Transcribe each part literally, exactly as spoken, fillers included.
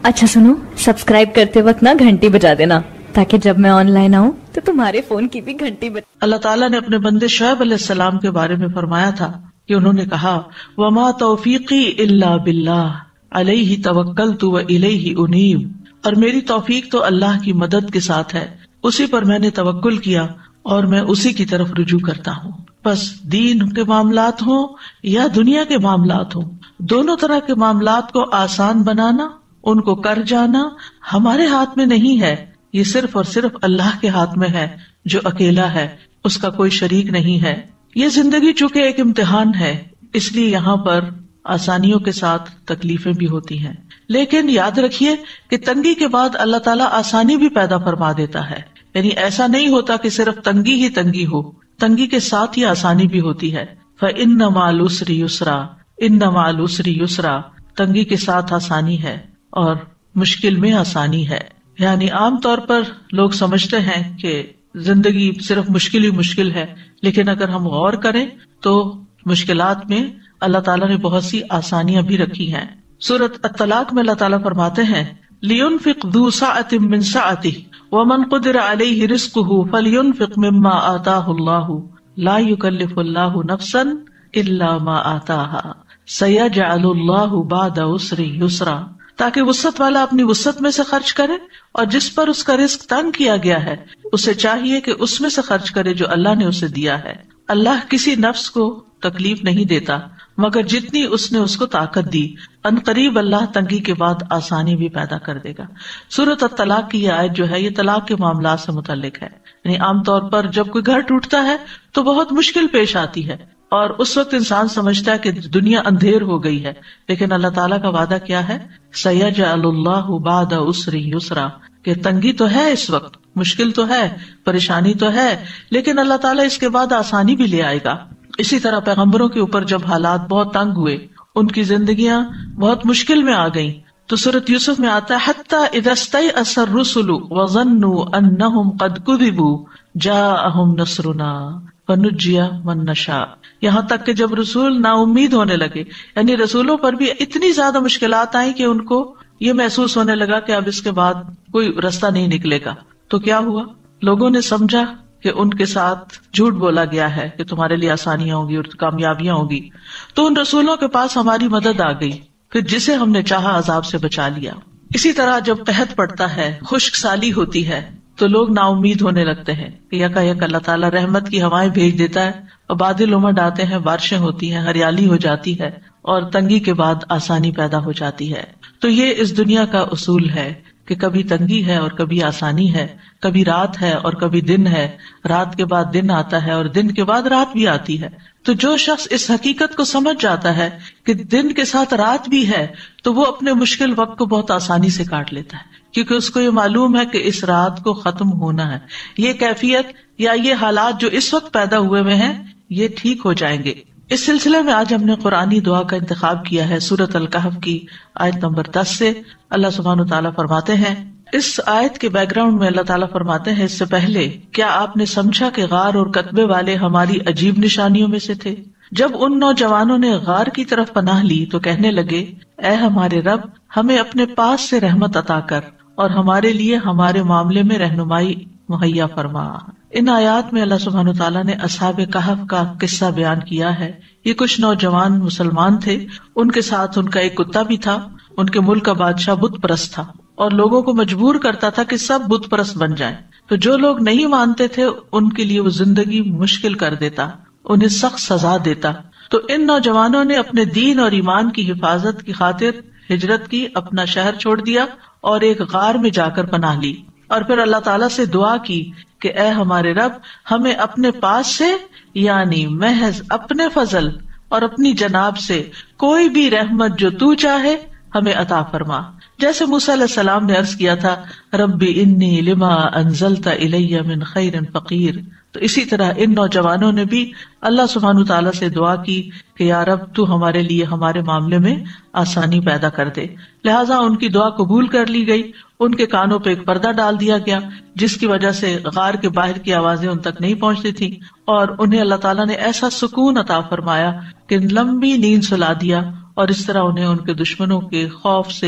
اچھا سنو, سبسکرائب کرتے وقت نا گھنٹی بجا دینا تاکہ جب میں آن لائن آؤں تو تمہارے فون کی بھی گھنٹی بجے. اللہ تعالیٰ نے اپنے بندے شعیب علیہ السلام کے بارے میں فرمایا تھا کہ انہوں نے کہا وما توفیقی الا باللہ علیہ توکلت و الیہ انیب, اور میری توفیق تو اللہ کی مدد کے ساتھ ہے, اسی پر میں نے توکل کیا اور میں اسی کی طرف رجوع کرتا ہوں. بس دین کے معاملات ہوں یا دنیا کے معاملات ہوں, دونوں طرح کے معاملات کو آسان بنانا, ان کو کر جانا ہمارے ہاتھ میں نہیں ہے, یہ صرف اور صرف اللہ کے ہاتھ میں ہے جو اکیلا ہے, اس کا کوئی شریک نہیں ہے. یہ زندگی چونکہ ایک امتحان ہے, اس لیے یہاں پر آسانیوں کے ساتھ تکلیفیں بھی ہوتی ہیں, لیکن یاد رکھیے کہ تنگی کے بعد اللہ تعالیٰ آسانی بھی پیدا فرما دیتا ہے. یعنی ایسا نہیں ہوتا کہ صرف تنگی ہی تنگی ہو, تنگی کے ساتھ ہی آسانی بھی ہوتی ہے. فَإِنَّ مَعَ الْعُسْرِ يُسْرًا, إِنَّ مَعَ الْعُسْرِ يُسْرًا, تنگی کے ساتھ آسانی ہے اور مشکل میں آسانی ہے. یعنی عام طور پر لوگ سمجھتے ہیں کہ زندگی صرف مشکل ہی مشکل ہے, لیکن اگر ہم غور کریں تو مشکلات میں اللہ تعالیٰ نے بہت سی آسانیاں بھی رکھی ہیں. سورۃ الطلاق میں اللہ تعالیٰ فرماتے ہیں لِيُنْفِقْ ذُو سَعَةٍ مِّن سَعَتِهِ وَمَنْ قُدِرَ عَلَيْهِ رِزْقُهُ فَلْيُنْفِقْ مِمَّا آتَاهُ اللَّهُ لَا يُكَلِّفُ اللَّهُ نَفْسًا إِلَّا مَا آتَاهَا سَيَجْعَلُ اللَّهُ بَعْدَ عُسْرٍ يُسْرًا, تاکہ وسعت والا اپنی وسعت میں سے خرچ کرے, اور جس پر اس کا رزق تنگ کیا گیا ہے اسے چاہیے کہ اس میں سے خرچ کرے جو اللہ نے اسے دیا ہے. اللہ کسی نفس کو تکلیف نہیں دیتا مگر جتنی اس نے اس کو طاقت دی. ان قریب اللہ تنگی کے بعد آسانی بھی پیدا کر دے گا. سورۃ الطلاق کی یہ آیت جو ہے یہ طلاق کے معاملات سے متعلق ہے. یعنی عام طور پر جب کوئی گھر ٹوٹتا ہے تو بہت مشکل پیش آتی ہے, اور اس وقت انسان سمجھتا ہے کہ دنیا اندھیر ہو گئی ہے, لیکن اللہ تعالیٰ کا وعدہ کیا ہے سَيَجْعَلُ اللَّهُ بَعْدَ عُسْرٍ يُسْرًا, کہ تنگی تو ہے, اس وقت مشکل تو ہے, پریشانی تو ہے, لیکن اللہ تعالیٰ اس کے بعد آسانی بھی لے آئے گا. اسی طرح پیغمبروں کے اوپر جب حالات بہت تنگ ہوئے, ان کی زندگیاں بہت مشکل میں آ گئیں, تو سورۃ یوسف میں آتا ہے حَتَّى إِذَا اسْتَيْأَسَ الرُّسُلُ وَظَنُّوا أَنَّهُمْ قَدْ كُذِبُوا جَاءَهُمْ نَصْرُنَا فَنُجِّيَ مَن نَّشَاءُ, یہاں تک کہ جب رسول نا امید ہونے لگے, یعنی رسولوں پر بھی اتنی زیادہ مشکلات آئیں کہ ان کو یہ محسوس ہونے لگا کہ اب اس کے بعد کوئی راستہ نہیں نکلے گا. تو کیا ہوا, لوگوں نے سمجھا کہ ان کے ساتھ جھوٹ بولا گیا ہے کہ تمہارے لیے آسانیاں ہوں گی اور کامیابیاں ہوں گی, تو ان رسولوں کے پاس ہماری مدد آ گئی, پھر جسے ہم نے چاہا عذاب سے بچا لیا. اسی طرح جب قحط پڑتا ہے, خشک سالی ہوتی ہے, تو لوگ نا امید ہونے لگتے ہیں کہ یکا یک اللہ تعالیٰ رحمت کی ہوائیں بھیج دیتا ہے اور بادل امڈ آتے ہیں, بارشیں ہوتی ہیں, ہریالی ہو جاتی ہے, اور تنگی کے بعد آسانی پیدا ہو جاتی ہے. تو یہ اس دنیا کا اصول ہے کہ کبھی تنگی ہے اور کبھی آسانی ہے, کبھی رات ہے اور کبھی دن ہے, رات کے بعد دن آتا ہے اور دن کے بعد رات بھی آتی ہے. تو جو شخص اس حقیقت کو سمجھ جاتا ہے کہ دن کے ساتھ رات بھی ہے, تو وہ اپنے مشکل وقت کو بہت آسانی سے کاٹ لیتا ہے, کیونکہ اس کو یہ معلوم ہے کہ اس رات کو ختم ہونا ہے. یہ کیفیت یا یہ حالات جو اس وقت پیدا ہوئے ہوئے ہیں یہ ٹھیک ہو جائیں گے. اس سلسلے میں آج ہم نے قرآنی دعا کا انتخاب کیا ہے سورۃ الکہف کی آیت نمبر دس سے. اللہ سبحانہ وتعالیٰ فرماتے ہیں, اس آیت کے بیک گراؤنڈ میں اللہ تعالیٰ فرماتے ہیں اس سے پہلے کیا آپ نے سمجھا کہ غار اور کتبے والے ہماری عجیب نشانیوں میں سے تھے؟ جب ان نوجوانوں نے غار کی طرف پناہ لی تو کہنے لگے اے ہمارے رب, ہمیں اپنے پاس سے رحمت عطا کر اور ہمارے لیے ہمارے معاملے میں رہنمائی مہیا فرما. ان آیات میں اللہ سبحانہ وتعالیٰ نے اصحاب کہف کا قصہ بیان کیا ہے. یہ کچھ نوجوان مسلمان تھے, ان کے ساتھ ان کا ایک کتا بھی تھا. ان کے ملک کا بادشاہ بت پرست تھا اور لوگوں کو مجبور کرتا تھا کہ سب بت پرست بن جائیں. تو جو لوگ نہیں مانتے تھے ان کے لیے وہ زندگی مشکل کر دیتا, انہیں سخت سزا دیتا. تو ان نوجوانوں نے اپنے دین اور ایمان کی حفاظت کی خاطر ہجرت کی, اپنا شہر چھوڑ دیا اور ایک غار میں جا کر پناہ لی, اور پھر اللہ تعالیٰ سے دعا کی کہ اے ہمارے رب, ہمیں اپنے پاس سے یعنی محض اپنے فضل اور اپنی جناب سے کوئی بھی رحمت جو تو چاہے ہمیں عطا فرما. جیسے موسیٰ علیہ السلام نے عرض کیا تھا ربی انی لما انزلت الی من خیر فقیر, تو اسی طرح ان نوجوانوں نے بھی اللہ سبحانہ تعالیٰ سے دعا کی کہ یا رب تو ہمارے لیے ہمارے معاملے میں آسانی پیدا کر دے. لہٰذا ان کی دعا قبول کر لی گئی. ان کے کانوں پہ ایک پردہ ڈال دیا گیا جس کی وجہ سے غار کے باہر کی آوازیں ان تک نہیں پہنچتی تھی, اور انہیں اللہ تعالیٰ نے ایسا سکون عطا فرمایا کہ لمبی نیند سلا دیا, اور اس طرح انہیں ان کے دشمنوں کے خوف سے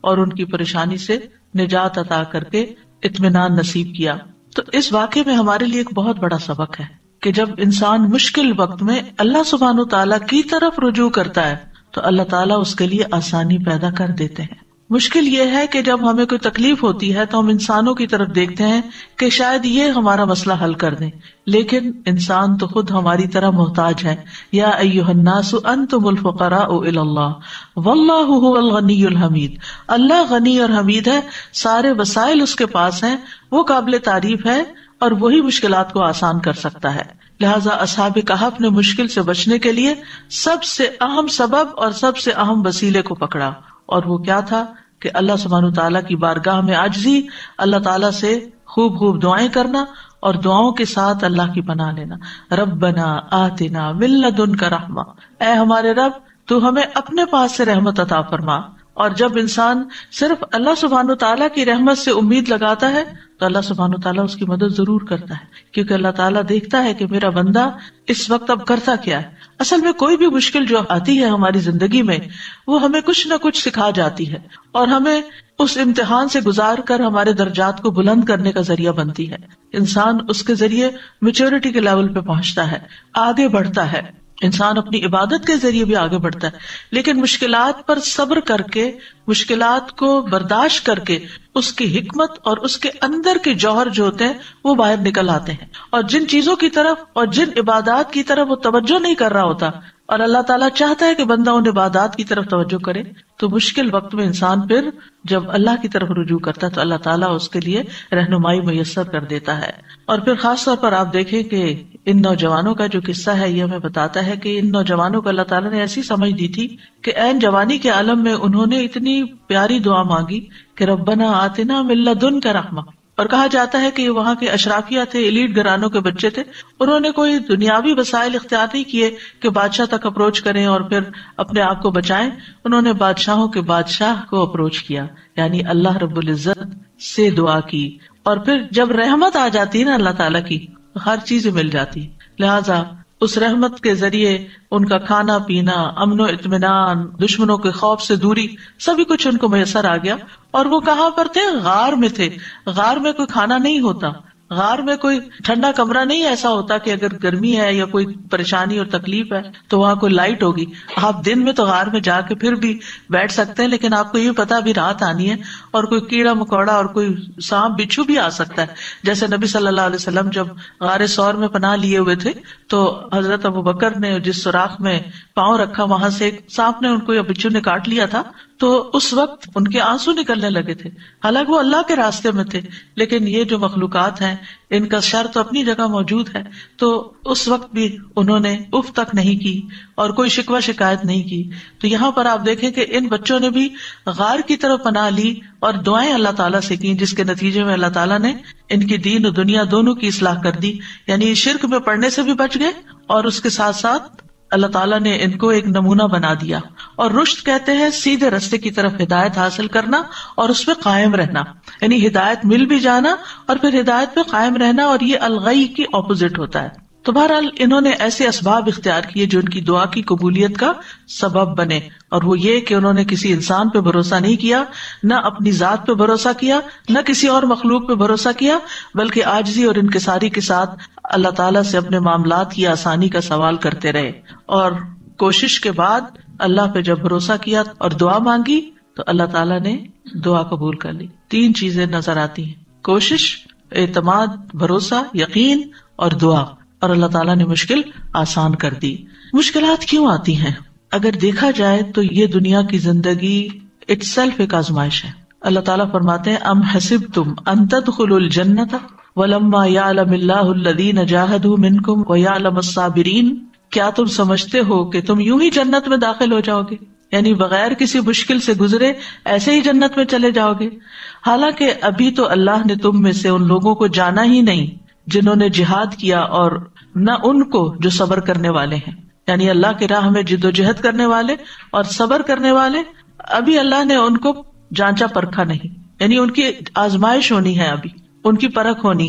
اور ان کی پریشانی سے نجات عطا کر کے اطمینان نصیب کیا. تو اس واقعے میں ہمارے لیے ایک بہت بڑا سبق ہے کہ جب انسان مشکل وقت میں اللہ سبحانہ و تعالیٰ کی طرف رجوع کرتا ہے تو اللہ تعالیٰ اس کے لیے آسانی پیدا کر دیتے ہیں. مشکل یہ ہے کہ جب ہمیں کوئی تکلیف ہوتی ہے تو ہم انسانوں کی طرف دیکھتے ہیں کہ شاید یہ ہمارا مسئلہ حل کر دیں، لیکن انسان تو خود ہماری طرح محتاج ہے. یا ایھا الناس انتم الفقراء الی اللہ واللہ ھو الغنی الحمید. اللہ غنی اور حمید ہے، سارے وسائل اس کے پاس ہیں، وہ قابل تعریف ہے اور وہی مشکلات کو آسان کر سکتا ہے. لہٰذا اصحاب کہف نے مشکل سے بچنے کے لیے سب سے اہم سبب اور سب سے اہم وسیلے کو پکڑا، اور وہ کیا تھا کہ اللہ سبحانہ تعالیٰ کی بارگاہ میں عاجزی، اللہ تعالیٰ سے خوب خوب دعائیں کرنا اور دعاؤں کے ساتھ اللہ کی پناہ لینا. ربنا آتنا من لدنک رحمہ، اے ہمارے رب تو ہمیں اپنے پاس سے رحمت عطا فرما. اور جب انسان صرف اللہ سبحانہ تعالیٰ کی رحمت سے امید لگاتا ہے تو اللہ سبحانہ تعالیٰ اس کی مدد ضرور کرتا ہے، کیونکہ اللہ تعالیٰ دیکھتا ہے کہ میرا بندہ اس وقت اب کرتا کیا ہے. اصل میں کوئی بھی مشکل جو آتی ہے ہماری زندگی میں وہ ہمیں کچھ نہ کچھ سکھا جاتی ہے اور ہمیں اس امتحان سے گزار کر ہمارے درجات کو بلند کرنے کا ذریعہ بنتی ہے. انسان اس کے ذریعے میچورٹی کے لیول پہ پہنچتا ہے، آگے بڑھتا ہے. انسان اپنی عبادت کے ذریعے بھی آگے بڑھتا ہے، لیکن مشکلات پر صبر کر کے، مشکلات کو برداشت کر کے اس کی حکمت اور اس کے اندر کے جوہر جو ہوتے ہیں وہ باہر نکل آتے ہیں. اور جن چیزوں کی طرف اور جن عبادات کی طرف وہ توجہ نہیں کر رہا ہوتا اور اللہ تعالیٰ چاہتا ہے کہ بندہ ان عبادات کی طرف توجہ کرے، تو مشکل وقت میں انسان پھر جب اللہ کی طرف رجوع کرتا ہے تو اللہ تعالیٰ اس کے لیے رہنمائی میسر کر دیتا ہے. اور پھر خاص طور پر آپ دیکھیں کہ ان نوجوانوں کا جو قصہ ہے یہ ہمیں بتاتا ہے کہ ان نوجوانوں کو اللہ تعالیٰ نے ایسی سمجھ دی تھی کہ عین جوانی کے عالم میں انہوں نے اتنی پیاری دعا مانگی کہ ربنا آتنا من لدنک رحمہ. اور کہا جاتا ہے کہ وہاں کے اشرافیہ تھے، ایلیٹ گھرانوں کے بچے تھے، انہوں نے کوئی دنیاوی وسائل اختیار نہیں کیے کہ بادشاہ تک اپروچ کریں اور پھر اپنے آپ کو بچائیں. انہوں نے بادشاہوں کے بادشاہ کو اپروچ کیا، یعنی اللہ رب العزت سے دعا کی. اور پھر جب رحمت آ جاتی ہے نا اللہ تعالیٰ کی، ہر چیز مل جاتی. لہٰذا اس رحمت کے ذریعے ان کا کھانا پینا، امن و اطمینان، دشمنوں کے خوف سے دوری، سبھی کچھ ان کو میسر آ گیا. اور وہ کہاں پر تھے؟ غار میں تھے. غار میں کوئی کھانا نہیں ہوتا، غار میں کوئی ٹھنڈا کمرہ نہیں ایسا ہوتا کہ اگر گرمی ہے یا کوئی پریشانی اور تکلیف ہے تو وہاں کوئی لائٹ ہوگی. آپ دن میں تو غار میں جا کے پھر بھی بیٹھ سکتے ہیں، لیکن آپ کو یہ پتا بھی رات آنی ہے اور کوئی کیڑا مکوڑا اور کوئی سانپ بچھو بھی آ سکتا ہے. جیسے نبی صلی اللہ علیہ وسلم جب غار ثور میں پناہ لیے ہوئے تھے تو حضرت ابو بکر نے جس سوراخ میں پاؤں رکھا وہاں سے ایک سانپ نے ان کو یا بچھو نے کاٹ لیا تھا، تو اس وقت ان کے آنسو نکلنے لگے تھے. حالانکہ وہ اللہ کے راستے میں تھے، لیکن یہ جو مخلوقات ہیں ان کا شر تو اپنی جگہ موجود ہے. تو اس وقت بھی انہوں نے اف تک نہیں کی اور کوئی شکوہ شکایت نہیں کی. تو یہاں پر آپ دیکھیں کہ ان بچوں نے بھی غار کی طرف پناہ لی اور دعائیں اللہ تعالیٰ سے کی، جس کے نتیجے میں اللہ تعالیٰ نے ان کی دین و دنیا دونوں کی اصلاح کر دی. یعنی شرک میں پڑنے سے بھی بچ گئے اور اس کے ساتھ ساتھ اللہ تعالیٰ نے ان کو ایک نمونہ بنا دیا. اور رشد کہتے ہیں سیدھے رستے کی طرف ہدایت حاصل کرنا اور اس پہ قائم رہنا، یعنی ہدایت مل بھی جانا اور پھر ہدایت پہ قائم رہنا، اور یہ الغی کی اپوزٹ ہوتا ہے. تو بہرحال انہوں نے ایسے اسباب اختیار کیے جو ان کی دعا کی قبولیت کا سبب بنے، اور وہ یہ کہ انہوں نے کسی انسان پہ بھروسہ نہیں کیا، نہ اپنی ذات پہ بھروسہ کیا، نہ کسی اور مخلوق پہ بھروسہ کیا، بلکہ عاجزی اور انکساری کے ساتھ اللہ تعالیٰ سے اپنے معاملات کی آسانی کا سوال کرتے رہے. اور کوشش کے بعد اللہ پہ جب بھروسہ کیا اور دعا مانگی تو اللہ تعالیٰ نے دعا قبول کر لی. تین چیزیں نظر آتی ہیں: کوشش، اعتماد، بھروسہ، یقین اور دعا. اور اللہ تعالیٰ نے مشکل آسان کر دی. مشکلات کیوں آتی ہیں؟ اگر دیکھا جائے تو یہ دنیا کی زندگی اٹ سیلف ایک آزمائش ہے. اللہ تعالیٰ فرماتے ہیں ام حسبتم ان تدخلوا الجنۃ ولما یعلم اللہ الذین جاہدوا منکم ویعلم الصابرین. کیا تم سمجھتے ہو کہ تم یوں ہی جنت میں داخل ہو جاؤ گے، یعنی بغیر کسی مشکل سے گزرے ایسے ہی جنت میں چلے جاؤ گے؟ حالانکہ ابھی تو اللہ نے تم میں سے ان لوگوں کو جانا ہی نہیں جنہوں نے جہاد کیا، اور نہ ان کو جو صبر کرنے والے ہیں. یعنی اللہ کی راہ میں جد و جہد کرنے والے اور صبر کرنے والے ابھی اللہ نے ان کو جانچا پرکھا نہیں، یعنی ان کی آزمائش ہونی ہے، ابھی ان کی پرکھ ہونی ہے.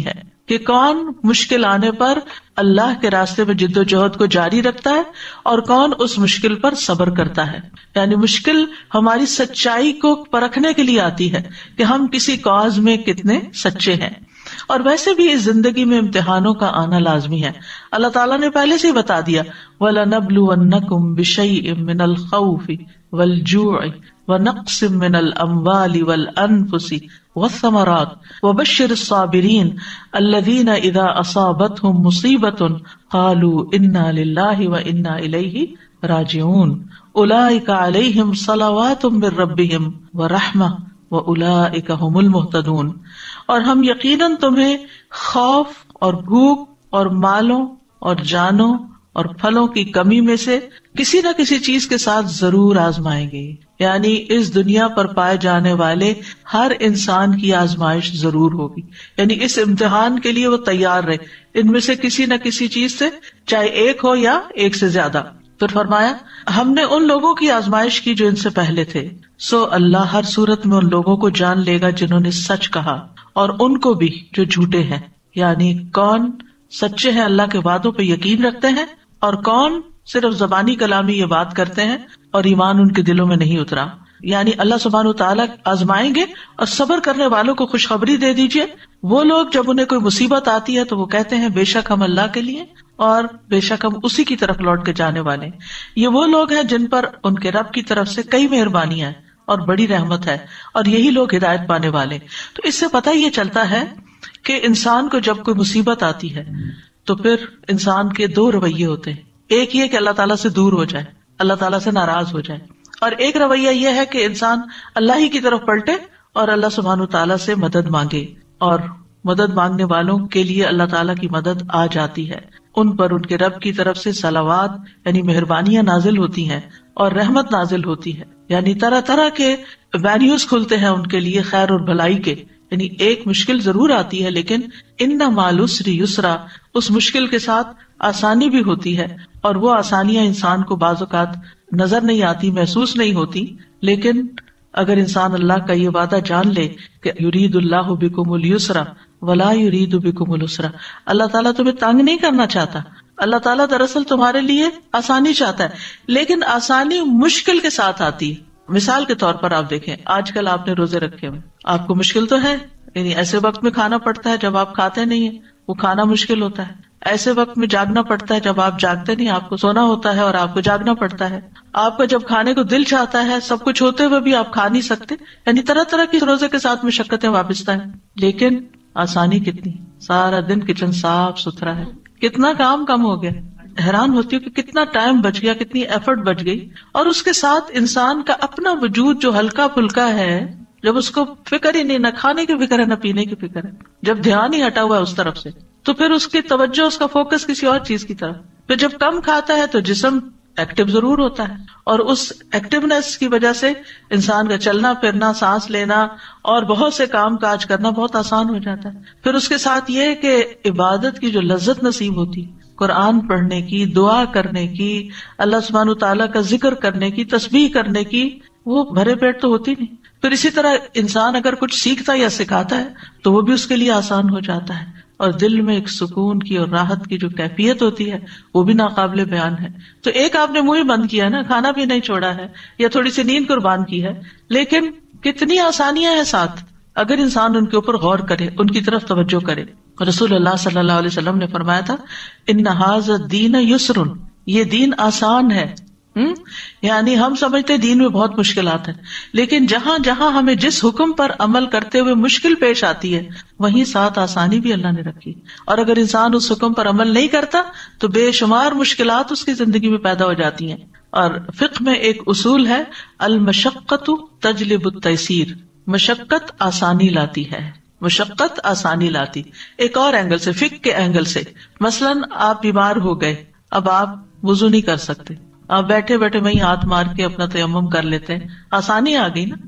کہ کون مشکل آنے پر اللہ کے راستے میں جد و جہد کو جاری رکھتا ہے اور کون اس مشکل پر صبر کرتا ہے. یعنی مشکل ہماری سچائی کو پرکھنے کے لیے آتی ہے کہ ہم کسی کاز میں کتنے سچے ہیں. اور ویسے بھی اس زندگی میں امتحانوں کا آنا لازمی ہے. اللہ تعالیٰ نے پہلے سے ہی بتا دیا وَلَنَبْلُوَنَّكُمْ بِشَيْءٍ مِّنَ الْخَوْفِ وَالْجُوعِ وَنَقْصٍ مِّنَ الْأَمْوَالِ وَالْأَنفُسِ وَالثَّمَرَاتِ وَبَشِّرِ الصَّابِرِينَ الَّذِينَ إِذَا أَصَابَتْهُمْ مُصِيبَةٌ قَالُوا إِنَّا لِلَّهِ وَإِنَّا إِلَيْهِ رَاجِعُونَ أُولَٰئِكَ عَلَيْهِمْ صَلَوَاتٌ مِّن رَّبِّهِمْ وَرَحْمَةٌ وَأُولَٰئِكَ هُمُ الْمُهْتَدُونَ. اور ہم یقیناً تمہیں خوف اور بھوک اور مالوں اور جانوں اور پھلوں کی کمی میں سے کسی نہ کسی چیز کے ساتھ ضرور آزمائیں گے. یعنی اس دنیا پر پائے جانے والے ہر انسان کی آزمائش ضرور ہوگی. یعنی اس امتحان کے لیے وہ تیار رہے, ان میں سے کسی نہ کسی چیز سے, چاہے ایک ہو یا ایک سے زیادہ. پھر فرمایا ہم نے ان لوگوں کی آزمائش کی جو ان سے پہلے تھے, سو اللہ ہر صورت میں ان لوگوں کو جان لے گا جنہوں نے سچ کہا اور ان کو بھی جو جھوٹے ہیں. یعنی کون سچے ہیں, اللہ کے وعدوں پہ یقین رکھتے ہیں, اور کون صرف زبانی کلامی یہ بات کرتے ہیں اور ایمان ان کے دلوں میں نہیں اترا. یعنی اللہ سبحانہ وتعالیٰ آزمائیں گے اور صبر کرنے والوں کو خوشخبری دے دیجئے. وہ لوگ جب انہیں کوئی مصیبت آتی ہے تو وہ کہتے ہیں بے شک ہم اللہ کے لیے اور بے شک ہم اسی کی طرف لوٹ کے جانے والے. یہ وہ لوگ ہیں جن پر ان کے رب کی طرف سے کئی مہربانیاں ہیں اور بڑی رحمت ہے, اور یہی لوگ ہدایت پانے والے. تو اس سے پتہ یہ چلتا ہے کہ انسان کو جب کوئی مصیبت آتی ہے تو پھر انسان کے دو رویے ہوتے ہیں. ایک یہ کہ اللہ تعالیٰ سے دور ہو جائے, اللہ تعالیٰ سے ناراض ہو جائے, اور ایک رویہ یہ ہے کہ انسان اللہ ہی کی طرف پلٹے اور اللہ سبحانہ تعالیٰ سے مدد مانگے. اور مدد مانگنے والوں کے لیے اللہ تعالیٰ کی مدد آ جاتی ہے, ان پر ان کے رب کی طرف سے صلوات یعنی مہربانیاں نازل ہوتی ہیں اور رحمت نازل ہوتی ہے. یعنی طرح طرح کے وینیوز کھلتے ہیں ان کے لیے خیر اور بھلائی کے. یعنی ایک مشکل ضرور آتی ہے لیکن ان مع العسر یسرا, اس مشکل کے ساتھ آسانی بھی ہوتی ہے. اور وہ آسانیاں انسان کو بعض اوقات نظر نہیں آتی, محسوس نہیں ہوتی, لیکن اگر انسان اللہ کا یہ وعدہ جان لے کہ یرید اللہ بکم اليسر ولا یرید بکم العسر, اللہ تعالیٰ تمہیں تنگ نہیں کرنا چاہتا, اللہ تعالیٰ دراصل تمہارے لیے آسانی چاہتا ہے, لیکن آسانی مشکل کے ساتھ آتی ہے. مثال کے طور پر آپ دیکھیں, آج کل آپ نے روزے رکھے ہوئے, آپ کو مشکل تو ہے, یعنی ایسے وقت میں کھانا پڑتا ہے جب آپ کھاتے نہیں ہیں, وہ کھانا مشکل ہوتا ہے. ایسے وقت میں جاگنا پڑتا ہے جب آپ جاگتے نہیں, آپ کو سونا ہوتا ہے اور آپ کو جاگنا پڑتا ہے. آپ کا جب کھانے کو دل چاہتا ہے, سب کچھ ہوتے ہوئے بھی آپ کھا نہیں سکتے. یعنی طرح طرح کی روزے کے ساتھ مشقتیں وابستہ ہیں, لیکن آسانی کتنی, سارا دن کچن صاف ستھرا ہے, کتنا کام کم ہو گیا. حیران ہوتی ہوں کہ کتنا ٹائم بچ گیا, کتنی ایفرٹ بچ گئی. اور اس کے ساتھ انسان کا اپنا وجود جو ہلکا پھلکا ہے, جب اس کو فکر ہی نہیں, نہ کھانے کی فکر ہے نہ پینے کی فکر ہے, جب دھیان ہی ہٹا ہوا ہے اس طرف سے, تو پھر اس کی توجہ, اس کا فوکس کسی اور چیز کی طرف. پھر جب کم کھاتا ہے تو جسم ایکٹیو ضرور ہوتا ہے, اور اس ایکٹیونیس کی وجہ سے انسان کا چلنا پھرنا, سانس لینا اور بہت سے کام کاج کرنا بہت آسان ہو جاتا ہے. پھر اس کے ساتھ یہ کہ عبادت کی جو لذت نصیب ہوتی, قرآن پڑھنے کی, دعا کرنے کی, اللہ سبحانہ تعالیٰ کا ذکر کرنے کی, تسبیح کرنے کی, وہ بھرے پیٹ تو ہوتی نہیں. پھر اسی طرح انسان اگر کچھ سیکھتا یا سکھاتا ہے تو وہ بھی اس کے لیے آسان ہو جاتا ہے, اور دل میں ایک سکون کی اور راحت کی جو کیفیت ہوتی ہے وہ بھی ناقابل بیان ہے. تو ایک آپ نے منہ بند کیا نا, کھانا بھی نہیں چھوڑا ہے یا تھوڑی سی نیند قربان کی ہے, لیکن کتنی آسانیاں ہیں ساتھ اگر انسان ان کے اوپر غور کرے, ان کی طرف توجہ کرے. رسول اللہ صلی اللہ علیہ وسلم نے فرمایا تھا ان ھذا الدین یسر, یہ دین آسان ہے. ہم یعنی ہم سمجھتے دین میں بہت مشکلات ہیں, لیکن جہاں جہاں ہمیں جس حکم پر عمل کرتے ہوئے مشکل پیش آتی ہے وہیں ساتھ آسانی بھی اللہ نے رکھی. اور اگر انسان اس حکم پر عمل نہیں کرتا تو بے شمار مشکلات اس کی زندگی میں پیدا ہو جاتی ہیں. اور فقہ میں ایک اصول ہے المشقۃ تجلب التیسیر, مشقت آسانی لاتی ہے, مشقت آسانی لاتی. ایک اور اینگل سے, فقہ کے اینگل سے, مثلاً آپ بیمار ہو گئے, اب آپ وضو نہیں کر سکتے, آپ بیٹھے بیٹھے وہیں ہاتھ مار کے اپنا تیمم کر لیتے ہیں, آسانی آ گئی نا.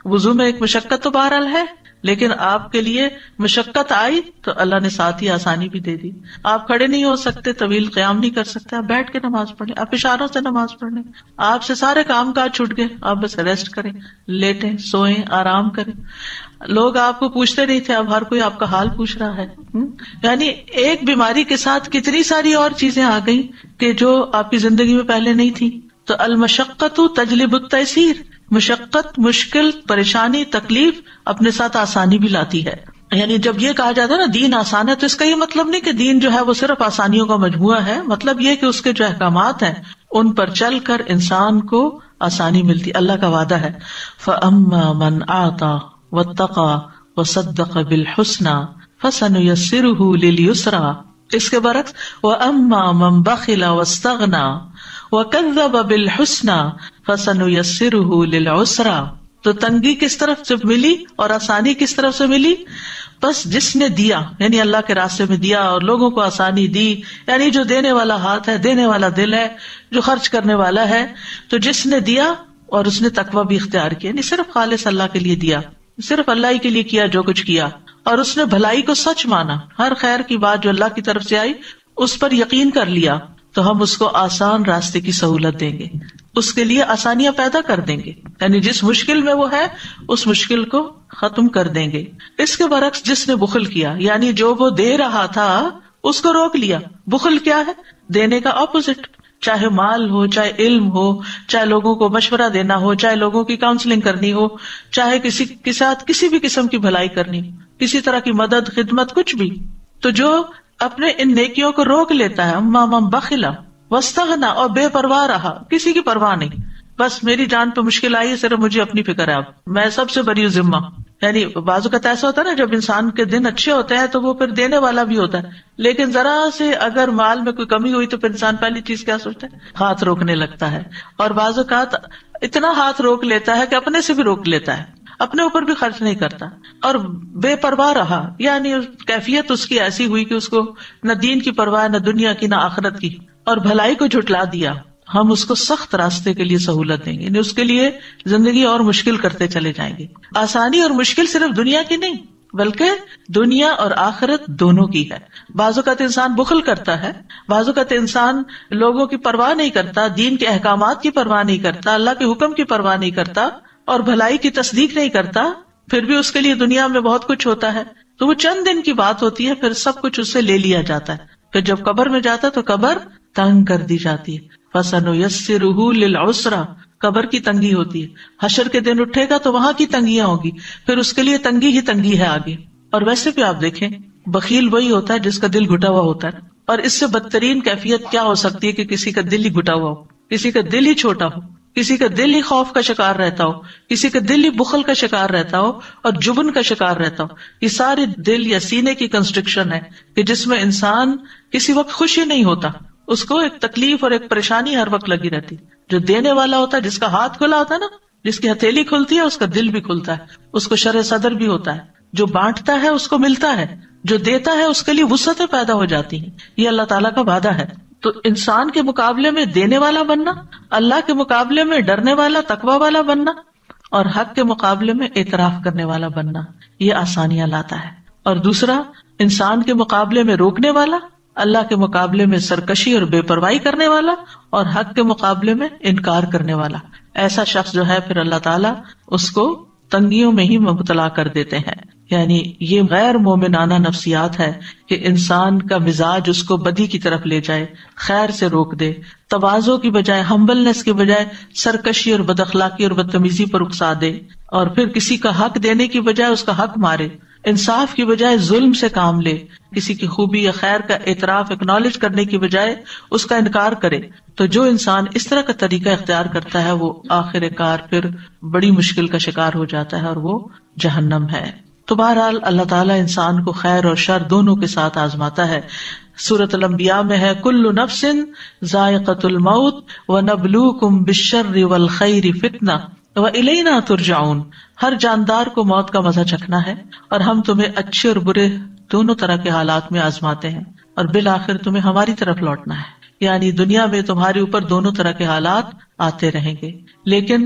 وضو میں ایک مشقت تو بہرحال ہے، لیکن آپ کے لیے مشقت آئی تو اللہ نے ساتھ ہی آسانی بھی دے دی. آپ کھڑے نہیں ہو سکتے، طویل قیام نہیں کر سکتے، آپ بیٹھ کے نماز پڑھ لیں، آپ اشاروں سے نماز پڑھ لیں. آپ سے سارے کام کاج چھوٹ گئے، آپ بس ریسٹ کریں، لیٹیں، سوئیں، آرام کریں. لوگ آپ کو پوچھتے نہیں تھے، اب ہر کوئی آپ کا حال پوچھ رہا ہے. یعنی ایک بیماری کے ساتھ کتنی ساری اور چیزیں آ گئی کہ جو آپ کی زندگی میں پہلے نہیں تھی. تو المشقت تجلب التیسیر، مشقت، مشکل، پریشانی، تکلیف اپنے ساتھ آسانی بھی لاتی ہے. یعنی جب یہ کہا جاتا ہے نا دین آسان ہے، تو اس کا یہ مطلب نہیں کہ دین جو ہے وہ صرف آسانیوں کا مجموعہ ہے. مطلب یہ کہ اس کے جو احکامات ہیں ان پر چل کر انسان کو آسانی ملتی. اللہ کا وعدہ ہے فَأَمَّا مَنْ أَعْطَى وَاتَّقَى وَصَدَّقَ بِالْحُسْنَى فَسَنُيَسِّرُهُ لِلْيُسْرَى. اس کے برعکس وَأَمَّا مَنْ بَخِلَ وَاسْتَغْنَى وَكَذَّبَ بِالْحُسْنَى فَسَنُيَسِّرُهُ لِلْعُسْرَى. تو تنگی کس طرف سے ملی اور آسانی کس طرف سے ملی؟ بس جس نے دیا، یعنی اللہ کے راستے میں دیا اور لوگوں کو آسانی دی، یعنی جو دینے والا ہاتھ ہے، دینے والا دل ہے، جو خرچ کرنے والا ہے. تو جس نے دیا اور اس نے تقویٰ بھی اختیار کیا، یعنی صرف خالص اللہ کے لیے دیا، صرف اللہ ہی کے لیے کیا جو کچھ کیا، اور اس نے بھلائی کو سچ مانا، ہر خیر کی بات جو اللہ کی طرف سے آئی اس پر یقین کر لیا، تو ہم اس کو آسان راستے کی سہولت دیں گے، اس کے لیے آسانیاں پیدا کر دیں گے. یعنی جس مشکل میں وہ ہے اس مشکل کو ختم کر دیں گے. اس کے برعکس جس نے بخل کیا، یعنی جو وہ دے رہا تھا اس کو روک لیا. بخل کیا ہے؟ دینے کا اپوزٹ. چاہے مال ہو، چاہے علم ہو، چاہے لوگوں کو مشورہ دینا ہو، چاہے لوگوں کی کاؤنسلنگ کرنی ہو، چاہے کسی کے ساتھ کسی بھی قسم کی بھلائی کرنی، کسی طرح کی مدد، خدمت، کچھ بھی. تو جو اپنے ان نیکیوں کو روک لیتا ہے، اما من بخل واستغنى، اور بے پرواہ رہا، کسی کی پرواہ نہیں، بس میری جان پہ مشکل آئی ہے، صرف مجھے اپنی فکر ہے، اب میں سب سے بری ذمہ. یعنی بعض اوقات ایسا ہوتا ہے نا جب انسان کے دن اچھے ہوتے ہیں تو وہ پھر دینے والا بھی ہوتا ہے، لیکن ذرا سے اگر مال میں کوئی کمی ہوئی تو پھر انسان پہلی چیز کیا سوچتا ہے؟ ہاتھ روکنے لگتا ہے. اور بعض اوقات اتنا ہاتھ روک لیتا ہے کہ اپنے سے بھی روک لیتا ہے، اپنے اوپر بھی خرچ نہیں کرتا، اور بے پرواہ رہا. یعنی کیفیت اس کی ایسی ہوئی کہ اس کو نہ دین کی پرواہ، نہ دنیا کی، نہ آخرت کی، اور بھلائی کو جھٹلا دیا. ہم اس کو سخت راستے کے لیے سہولت دیں گے، یعنی اس کے لیے زندگی اور مشکل کرتے چلے جائیں گے. آسانی اور مشکل صرف دنیا کی نہیں بلکہ دنیا اور آخرت دونوں کی ہے. بعض اوقات انسان بخل کرتا ہے، بعض اوقات انسان لوگوں کی پرواہ نہیں کرتا، دین کے احکامات کی پرواہ نہیں کرتا، اللہ کے حکم کی پرواہ نہیں کرتا، اور بھلائی کی تصدیق نہیں کرتا، پھر بھی اس کے لیے دنیا میں بہت کچھ ہوتا ہے. تو وہ چند دن کی بات ہوتی ہے، پھر سب کچھ اس سے لے لیا جاتا ہے. پھر جب قبر میں جاتا ہے تو قبر تنگ کر دی جاتی ہے. فَسَنُيَسِّرُهُ لِلْعُسْرَى، قبر کی تنگی ہوتی ہے. حشر کے دن اٹھے گا تو وہاں کی تنگیاں ہوگی، پھر اس کے لیے تنگی ہی تنگی ہے آگے. اور ویسے بھی آپ دیکھیں بخیل وہی ہوتا ہے جس کا دل گھٹا ہوا ہوتا ہے، اور اس سے بدترین کیفیت کیا ہو سکتی ہے کہ کسی کا دل ہی گھٹا ہوا ہو، کسی کا دل ہی چھوٹا ہو، کسی کا دل ہی خوف کا شکار رہتا ہو، کسی کا دل ہی بخل کا شکار رہتا ہو اور جبن کا شکار رہتا ہو. یہ سارے دل یا سینے کی کنسٹرکشن ہے کہ جس میں انسان کسی وقت خوشی نہیں ہوتا، اس کو ایک تکلیف اور ایک پریشانی ہر وقت لگی رہتی. جو دینے والا ہوتا ہے، جس کا ہاتھ کھلا ہوتا ہے نا، جس کی ہتھیلی کھلتی ہے، اس کا دل بھی کھلتا ہے، اس کو شرح صدر بھی ہوتا ہے. جو بانٹتا ہے اس کو ملتا ہے، جو دیتا ہے اس کے لیے وسعتیں پیدا ہو جاتی ہیں. یہ اللہ تعالیٰ کا وعدہ ہے. تو انسان کے مقابلے میں دینے والا بننا، اللہ کے مقابلے میں ڈرنے والا، تقوی والا بننا، اور حق کے مقابلے میں اعتراف کرنے والا بننا، یہ آسانیاں لاتا ہے. اور دوسرا، انسان کے مقابلے میں روکنے والا، اللہ کے مقابلے میں سرکشی اور بے پرواہی کرنے والا، اور حق کے مقابلے میں انکار کرنے والا. ایسا شخص جو ہے پھر اللہ تعالیٰ اس کو تنگیوں میں ہی مبتلا کر دیتے ہیں. یعنی یہ غیر مومنانہ نفسیات ہے کہ انسان کا مزاج اس کو بدی کی طرف لے جائے، خیر سے روک دے، تواضع کی بجائے، ہمبلنس کی بجائے سرکشی اور بد اخلاقی اور بدتمیزی پر اکسا دے، اور پھر کسی کا حق دینے کی بجائے اس کا حق مارے، انصاف کی بجائے ظلم سے کام لے، کسی کی خوبی یا خیر کا اعتراف اکنالج کرنے کی بجائے اس کا انکار کرے. تو جو انسان اس طرح کا طریقہ اختیار کرتا ہے وہ آخر کار پھر بڑی مشکل کا شکار ہو جاتا ہے، اور وہ جہنم ہے. تو بہرحال اللہ تعالیٰ انسان کو خیر اور شر دونوں کے ساتھ آزماتا ہے. سورۃ الانبیاء میں ہے کل نفس ذائقۃ الموت ونبلوکم بالشر والخیر فتنہ وإلینا ترجعون. ہر جاندار کو موت کا مزہ چکھنا ہے، اور ہم تمہیں اچھے اور برے دونوں طرح کے حالات میں آزماتے ہیں، اور بالآخر تمہیں ہماری طرف لوٹنا ہے. یعنی دنیا میں تمہارے اوپر دونوں طرح کے حالات آتے رہیں گے، لیکن